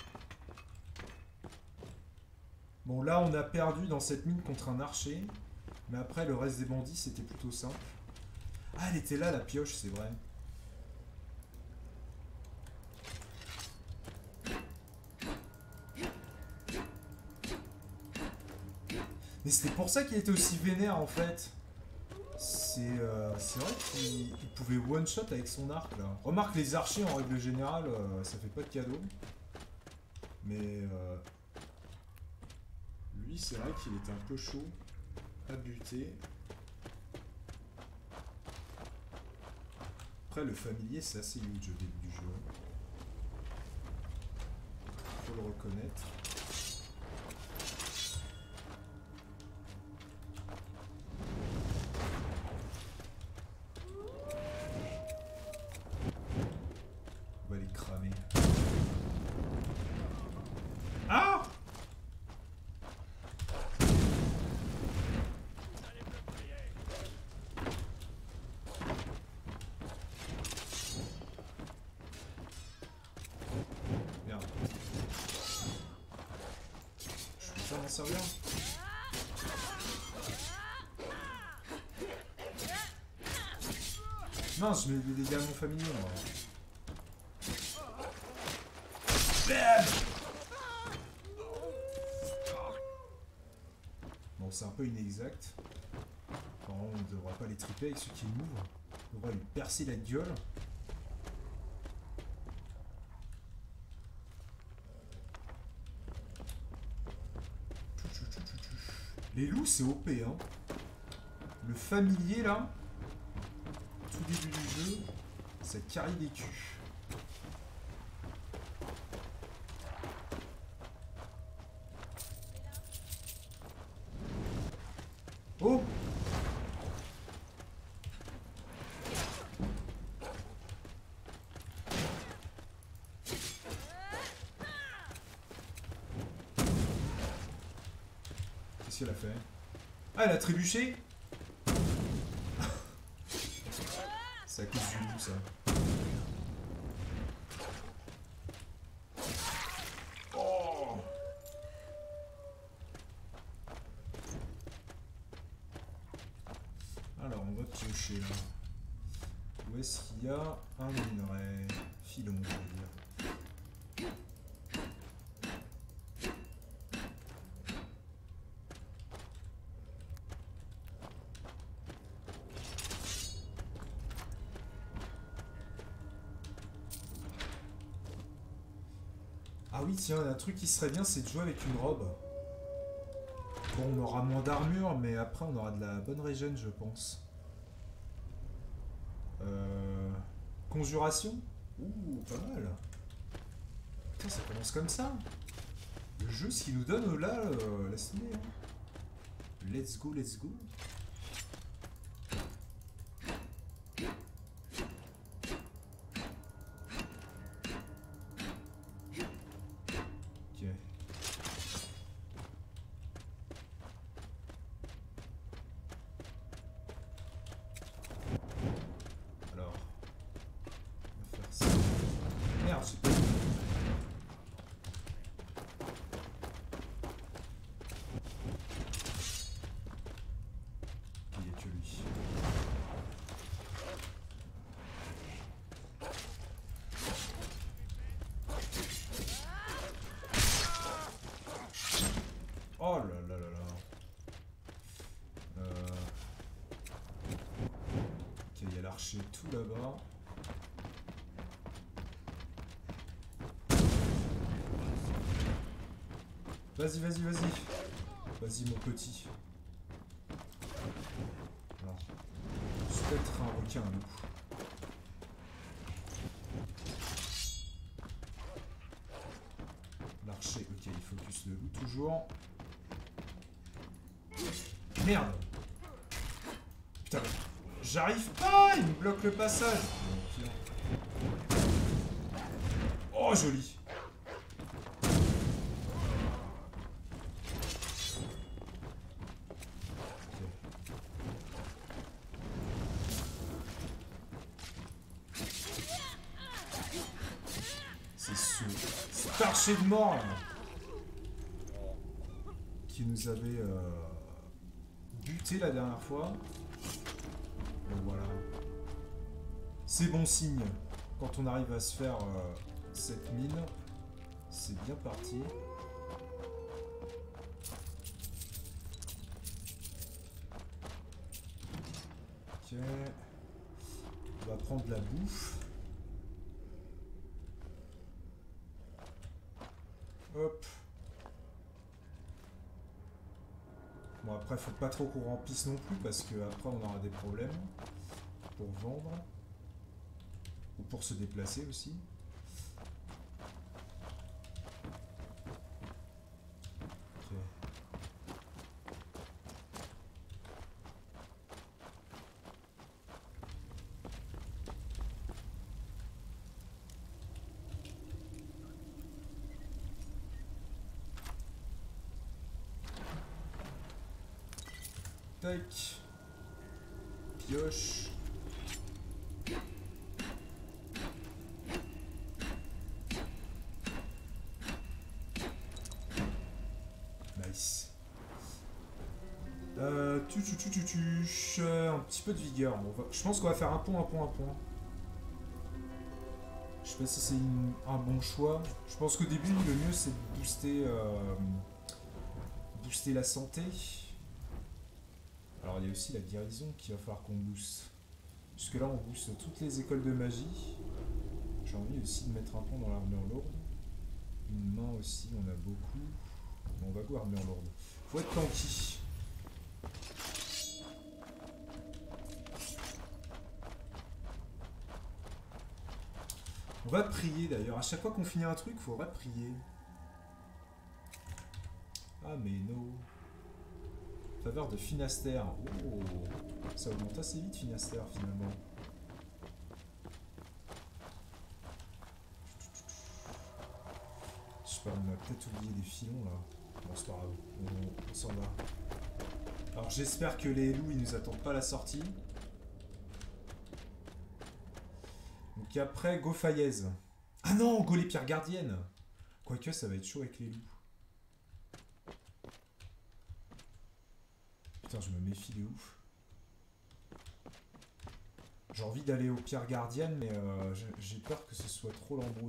Bon, là, on a perdu dans cette mine contre un archer. Mais après, le reste des bandits, c'était plutôt simple. Ah, elle était là, la pioche, c'est vrai. Mais c'était pour ça qu'il était aussi vénère, en fait. C'est euh, c'est vrai qu'il il pouvait one-shot avec son arc, là. Remarque, les archers, en règle générale, euh, ça fait pas de cadeau. Mais... Euh, lui, c'est vrai qu'il était un peu chaud à buter. Après, le familier, c'est assez huge au début du jeu. Faut le reconnaître. On va les cramer. Ah! Merde. Je peux pas m'en servir? Non, je mets des dégâts à mon familier, moi. Bam! Bon, c'est un peu inexact. Enfin, on ne devra pas les triper avec ceux qui m'ouvrent. On devra lui percer la gueule. Les loups, c'est O P, hein. Le familier, là, tout début du jeu, ça carie des culs. Oh! Qu'est-ce qu'elle a fait? Ah, elle a trébuché? C'est à cause du loup, ça. Oh! Alors, on va piocher, là. Où est-ce qu'il y a un minerai? Filon, je veux dire. Ah oui, tiens, un truc qui serait bien, c'est de jouer avec une robe. Bon, on aura moins d'armure, mais après, on aura de la bonne régène, je pense. Euh... Conjuration? Ouh, pas mal. Putain, ça commence comme ça. Le jeu, ce qu'il nous donne là, euh, laisse tomber. Hein. Let's go, let's go. Ok. Alors, on va faire ça. Merde, j'ai pas. Oh là là là là. Euh... Ok, il y a l'archer tout là-bas. Vas-y, vas-y, vas-y. Vas-y, mon petit. Alors, c'est peut-être un requin, un loup. L'archer, ok, il focus le loup toujours. Merde! Putain, j'arrive pas! Il me bloque le passage! Oh, joli! De mort là, qui nous avait euh, buté la dernière fois. Bon voilà. C'est bon signe. Quand on arrive à se faire euh, cette mine, c'est bien parti. Ok. On va prendre de la bouffe. Hop. Bon après faut pas trop qu'on remplisse non plus parce que après on aura des problèmes pour vendre ou pour se déplacer aussi. Ok. Tac. Pioche. Nice. Euh, tu tu tu tu tu. Euh, un petit peu de vigueur. On va, je pense qu'on va faire un pont, un pont, un pont. Je sais pas si c'est une- un bon choix. Je pense qu'au début, le mieux c'est de booster, euh, booster la santé. Alors il y a aussi la guérison qu'il va falloir qu'on booste. Jusque là on booste toutes les écoles de magie. J'ai envie aussi de mettre un pont dans l'armure lourde. Une main aussi, on a beaucoup. Bon, on va go armure lourde. Faut être tanky. On va prier d'ailleurs. À chaque fois qu'on finit un truc, il faudra prier. Ah mais non. Faveur de Finaster. Oh, ça augmente assez vite Finaster finalement. Je sais pas, on a peut-être oublié des filons là. Bon c'est pas grave, on, on s'en va. Alors j'espère que les loups ils nous attendent pas à la sortie. Donc après, go Fayez. Ah non, go les pierres gardiennes. Quoique ça va être chaud avec les loups. Putain, je me méfie de ouf. J'ai envie d'aller aux pierres gardiennes, mais euh, j'ai peur que ce soit trop l'embrouille.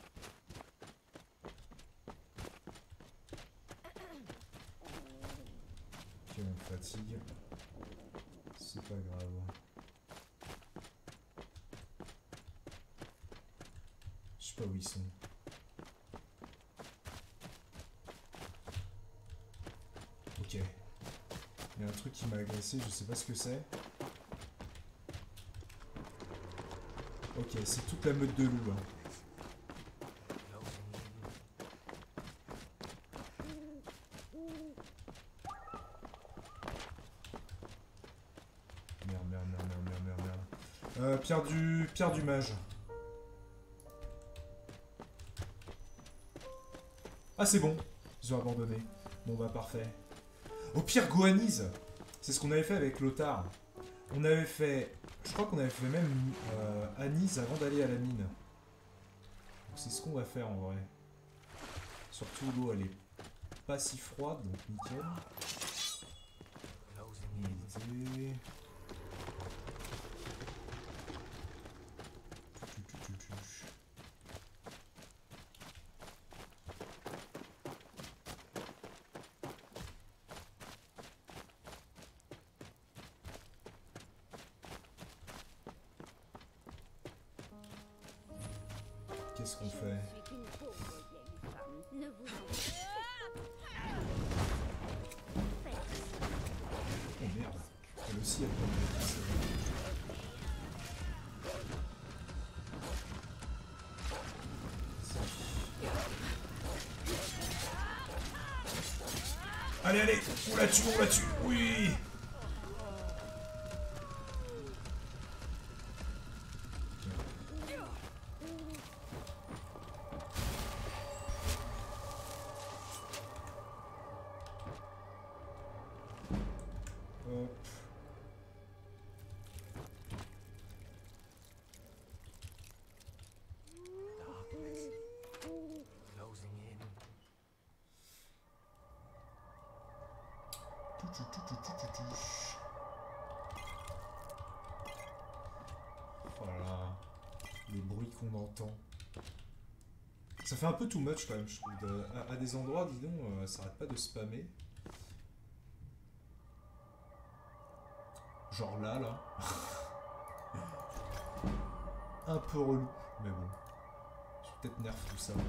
Ok, on me fatigue. C'est pas grave. Je sais pas où ils sont. Ok. Il y a un truc qui m'a agressé, je sais pas ce que c'est. Ok, c'est toute la meute de loups. Hein. Merde, merde, merde, merde, merde, merde, merde. Euh, pierre du... Pierre du mage. Ah, c'est bon. Ils ont abandonné. Bon, bah, parfait. Au pire, Gohanise. C'est ce qu'on avait fait avec Lothar. On avait fait... Je crois qu'on avait fait même euh, Anise avant d'aller à la mine. C'est ce qu'on va faire en vrai. Surtout l'eau, elle est pas si froide, donc nickel. Humidité. qu'est-ce qu'on fait? Je suis qu'une pauvre vieille femme. Ne vous en faites Oh merde. Elle aussi, elle prend des... Allez, allez, on la tue, on la tue, oui. Hop. Voilà. Les bruits qu'on entend. Ça fait un peu too much quand même, je trouve. De, à, à des endroits, dis donc, euh, ça arrête pas de spammer. Genre là, là. Un peu relou, mais bon. Je vais peut-être nerf tout ça.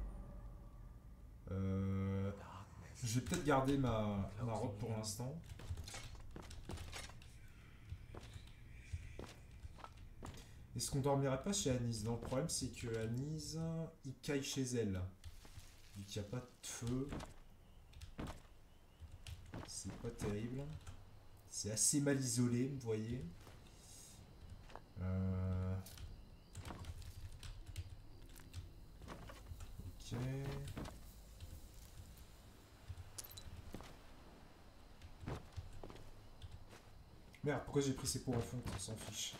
Euh... Je vais peut-être garder ma, ma robe pour l'instant. Est-ce qu'on dormirait pas chez Anise? Non, le problème c'est que Anise, il caille chez elle. Vu qu'il n'y a pas de feu. C'est pas terrible. C'est assez mal isolé, vous voyez. Euh... Ok. Merde, pourquoi j'ai pris ces pots en fonte? On s'en fiche.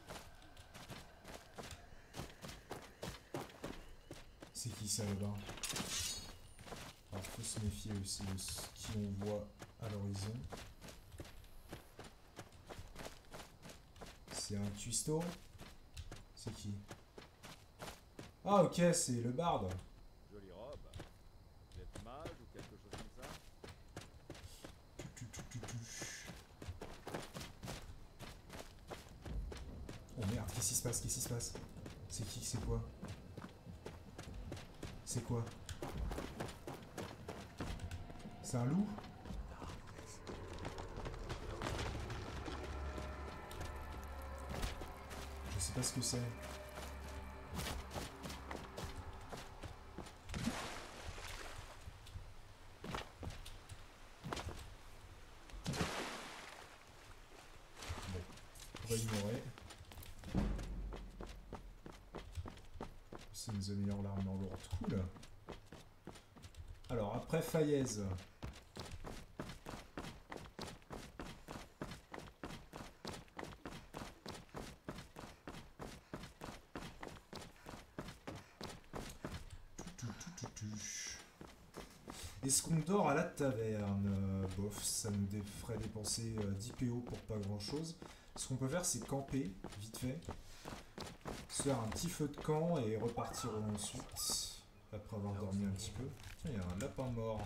C'est qui ça là-bas? Alors faut se méfier aussi de ce qui on voit à l'horizon. C'est un cuistot? C'est qui? Ah ok, c'est le barde. Jolie robe. Vous êtes mage ou quelque chose comme ça? Tu, tu, tu, tu, tu. Oh merde, qu'est-ce qui se passe? Qu'est-ce qui se passe? C'est qui? C'est quoi? C'est quoi? C'est un loup? Je sais pas ce que c'est. Bon, on va ignorer. Ça nous améliore l'armure lourde. Cool. Alors, après Faillaise. Est-ce qu'on dort à la taverne? euh, Bof, ça nous dé- ferait dépenser euh, dix P O pour pas grand chose. Ce qu'on peut faire, c'est camper, vite fait. Se faire un petit feu de camp et repartir ensuite. Après avoir dormi un petit peu. Tiens, il y a un lapin mort.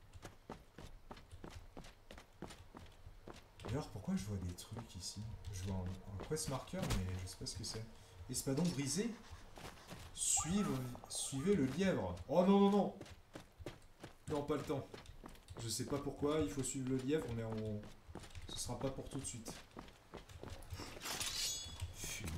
D'ailleurs, pourquoi je vois des trucs ici? Je vois un, un quest marker, mais je sais pas ce que c'est. Espadon brisé? Suivre, suivez le lièvre. Oh non, non, non! Non, pas le temps. Je sais pas pourquoi, il faut suivre le lièvre, mais on... ce sera pas pour tout de suite. Fumier.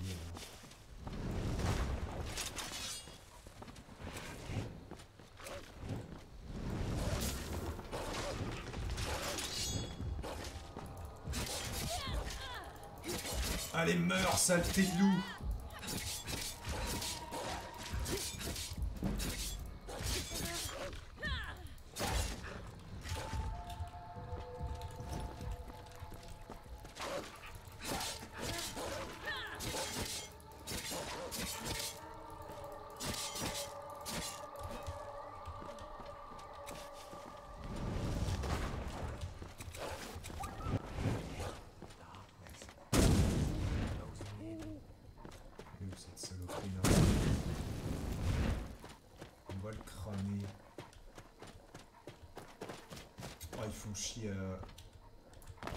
Allez, meurs, saleté de loup! Ils font chier à...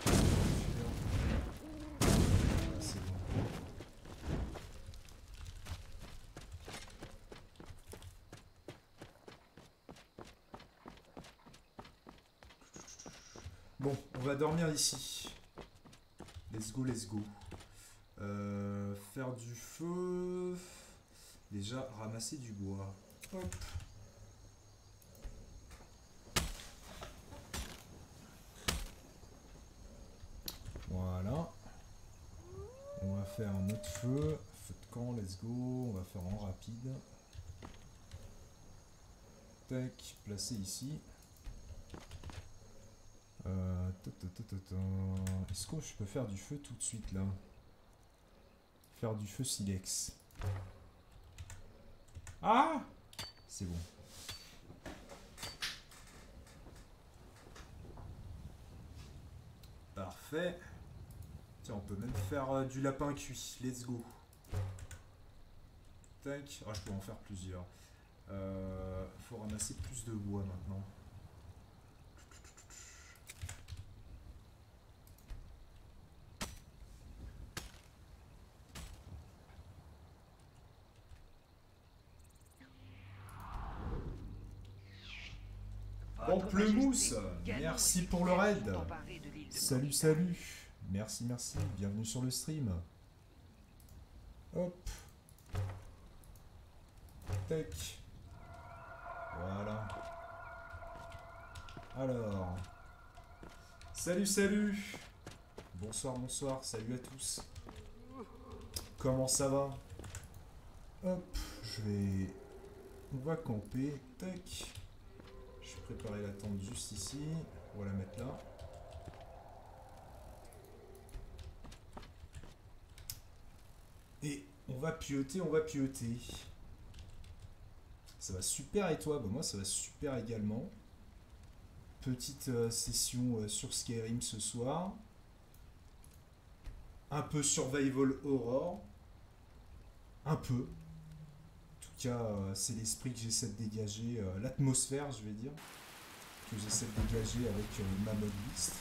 C'est bon. Bon, on va dormir ici. Let's go, let's go. Euh, faire du feu. Déjà, ramasser du bois. Hop. Voilà. On va faire un autre feu. Feu de camp, let's go. On va faire en rapide. Tac, placé ici. Euh, Est-ce que je peux faire du feu tout de suite là? Faire du feu silex. Ah! C'est bon. Parfait. Tiens, on peut même faire euh, du lapin cuit. Let's go. Tac. Ah, je peux en faire plusieurs. Euh, faut ramasser plus de bois maintenant. Pamplemousse, merci pour le raid. Salut, salut. Merci, merci. Bienvenue sur le stream. Hop. Tac. Voilà. Alors. Salut, salut. Bonsoir, bonsoir. Salut à tous. Comment ça va? Hop. Je vais... On va camper. Tac. Je vais préparer la tente juste ici. On va la mettre là. Et on va pioter, on va pioter. Ça va super et toi? Bah moi ça va super également. Petite euh, session euh, sur Skyrim ce soir. Un peu Survival Horror. Un peu. En tout cas, euh, c'est l'esprit que j'essaie de dégager, euh, l'atmosphère, je vais dire, que j'essaie de dégager avec euh, ma mode list.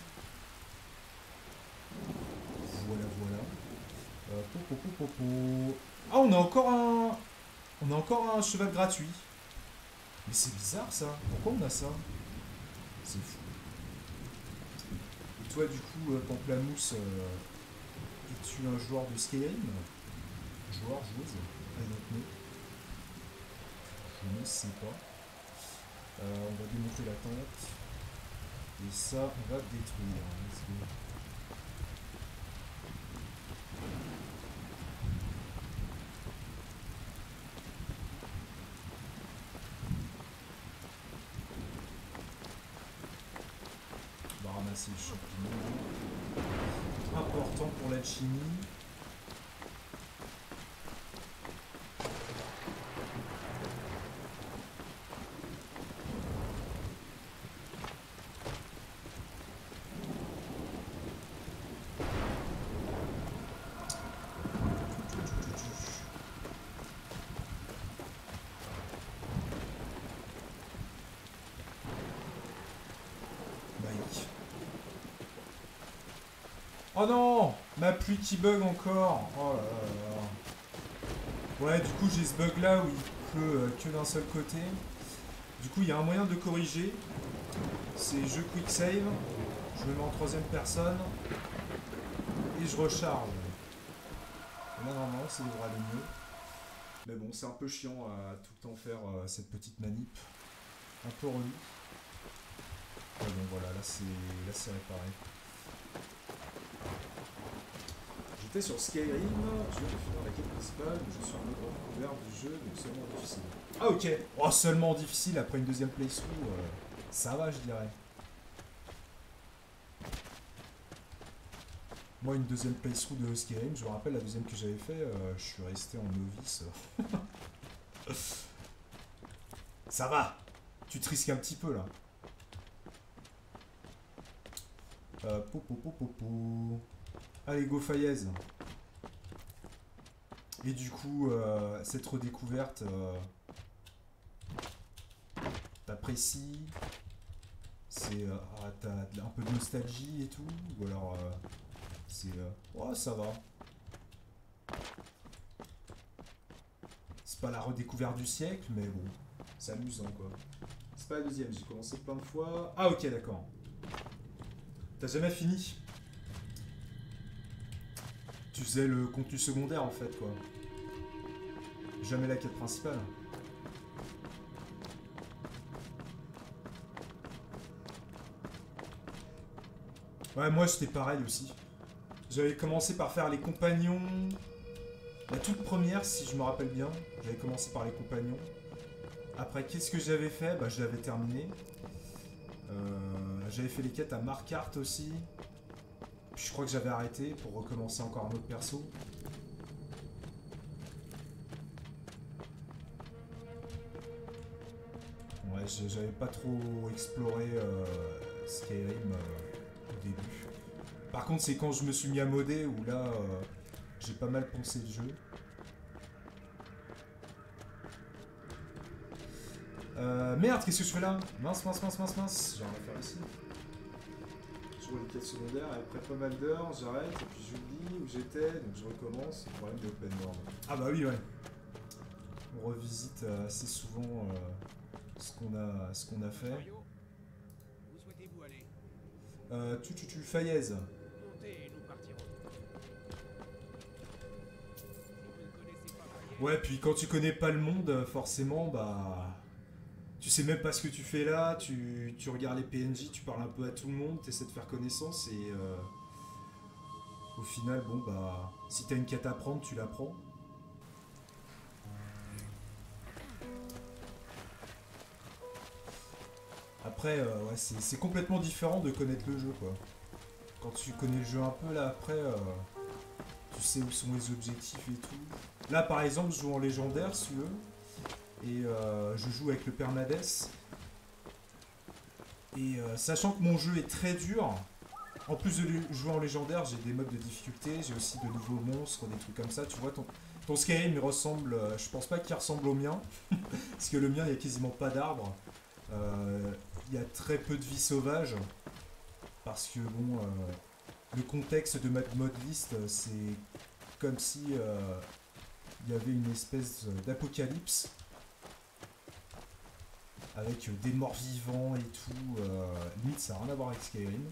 Voilà, voilà. Euh, po, po, po, po, po. Ah, on a encore un... On a encore un cheval gratuit. Mais c'est bizarre, ça. Pourquoi on a ça? C'est fou. Et toi, du coup, euh, Pamplemousse, euh, es-tu un joueur de Skyrim? Joueur, joueuse? I don't know. Je ne sais pas. Euh, on va démonter la tente. Et ça, on va détruire. Let's go. On va ramasser les champignons. Important pour la chimie. Oh non! Ma pluie qui bug encore! Oh là là là. Ouais, du coup, j'ai ce bug là où il pleut euh, que d'un seul côté. Du coup, il y a un moyen de le corriger. C'est jeu quick save. Je me mets en troisième personne. Et je recharge. Et là, normalement, ça devrait aller mieux. Mais bon, c'est un peu chiant à tout le temps faire euh, cette petite manip. Un peu relou. Ouais, bon, voilà, là, c'est là, c'est réparé. J'étais sur Skyrim, je viens de finir la quête principale, mais je suis en mode recouvert du jeu, donc seulement en difficile. Ah ok. Oh, seulement en difficile après une deuxième playthrough, euh, ça va je dirais. Moi une deuxième playthrough de Skyrim, je me rappelle la deuxième que j'avais fait, euh, je suis resté en novice. Ça va. Tu te risques un petit peu là. Euh, po, po, po, po, po. Allez, go Fayez. Et du coup, euh, cette redécouverte, euh, t'apprécies? C'est, euh, ah, t'as un peu de nostalgie et tout? Ou alors, euh, c'est, euh, oh, ça va. C'est pas la redécouverte du siècle, mais bon, c'est amusant quoi. C'est pas la deuxième, j'ai commencé plein de fois. Ah ok, d'accord. T'as jamais fini. Tu faisais le contenu secondaire en fait, quoi. Jamais la quête principale. Ouais, moi c'était pareil aussi. J'avais commencé par faire les compagnons. La toute première, si je me rappelle bien, j'avais commencé par les compagnons. Après, qu'est-ce que j'avais fait? Bah, je l'avais terminé. Euh, j'avais fait les quêtes à Markarth aussi. Puis je crois que j'avais arrêté pour recommencer encore un autre perso. Ouais, j'avais pas trop exploré euh, Skyrim euh, au début. Par contre, c'est quand je me suis mis à modder où là, euh, j'ai pas mal poncé le jeu. Euh, merde, qu'est-ce que je fais là? Mince, mince, mince, mince, mince. J'ai rien à faire ici. Je joue les quêtes secondaires et après pas mal d'heures, j'arrête et puis j'oublie où j'étais, donc je recommence. Le problème de open world. Ah bah oui, ouais. On revisite euh, assez souvent euh, ce qu'on a, ce qu'on a fait. Où souhaitez-vous aller? Euh, tu, tu, tu, Fayez. Montez et nous partirons. Vous ne connaissez pas Fayez? Ouais, puis quand tu connais pas le monde, forcément, bah... Tu sais même pas ce que tu fais là, tu, tu regardes les P N J, tu parles un peu à tout le monde, t'essaies de faire connaissance et... Euh, au final, bon bah... Si t'as une quête à prendre, tu la prends. Après, euh, ouais, c'est complètement différent de connaître le jeu, quoi. Quand tu connais le jeu un peu, là, après... Euh, tu sais où sont les objectifs et tout. Là, par exemple, je joue en légendaire, si tu veux. Et euh, je joue avec le permades. Et euh, sachant que mon jeu est très dur, en plus de jouer en légendaire, j'ai des modes de difficulté, j'ai aussi de nouveaux monstres, des trucs comme ça. Tu vois, ton, ton Skyrim il ressemble, euh, je pense pas qu'il ressemble au mien, parce que le mien il n'y a quasiment pas d'arbres. Euh, il y a très peu de vie sauvage, parce que bon, euh, le contexte de ma mode list, c'est comme si euh, il y avait une espèce d'apocalypse. Avec des morts vivants et tout, euh, limite ça n'a rien à voir avec Skyrim.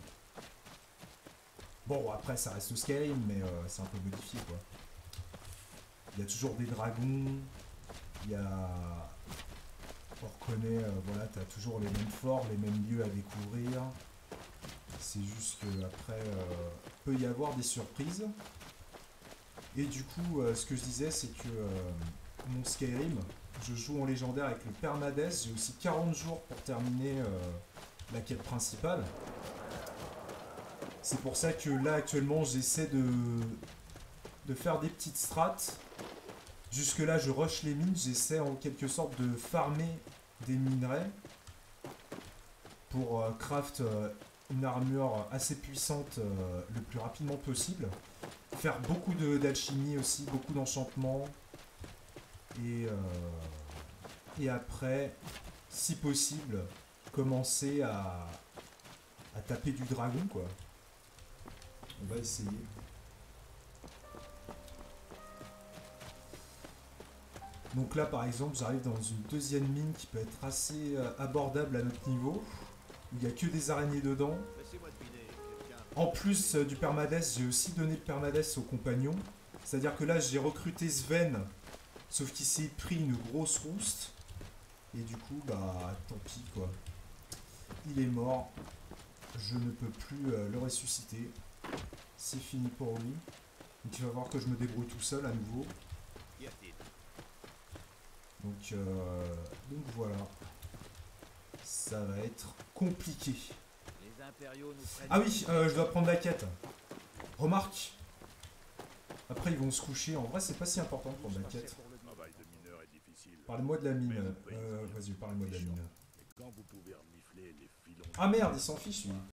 Bon après ça reste Skyrim mais euh, c'est un peu modifié quoi. Il y a toujours des dragons, il y a... On reconnaît, euh, voilà, t'as toujours les mêmes forts, les mêmes lieux à découvrir. C'est juste que après euh, peut y avoir des surprises. Et du coup euh, ce que je disais c'est que euh, mon Skyrim, je joue en légendaire avec le permades, j'ai aussi quarante jours pour terminer euh, la quête principale. C'est pour ça que là actuellement j'essaie de, de faire des petites strats. Jusque là je rush les mines, j'essaie en quelque sorte de farmer des minerais pour euh, craft euh, une armure assez puissante euh, le plus rapidement possible. Faire beaucoup d'alchimie aussi, beaucoup d'enchantements. Et, euh, et après, si possible, commencer à, à taper du dragon, quoi. On va essayer. Donc là, par exemple, j'arrive dans une deuxième mine qui peut être assez euh, abordable à notre niveau. Où il n'y a que des araignées dedans. En plus euh, du permades, j'ai aussi donné le permades aux compagnons. C'est-à-dire que là, j'ai recruté Sven. Sauf qu'il s'est pris une grosse rouste. Et du coup, bah, tant pis, quoi. Il est mort. Je ne peux plus euh, le ressusciter. C'est fini pour lui. Donc il va voir que je me débrouille tout seul à nouveau. Donc, euh, donc voilà. Ça va être compliqué. Les impériaux nous prennent... Ah oui, euh, je dois prendre la quête. Remarque. Après, ils vont se coucher. En vrai, c'est pas si important de prendre la quête. Parlez-moi de la mine. Euh, Vas-y, parlez-moi de la mine. Ah merde, il s'en fiche, lui.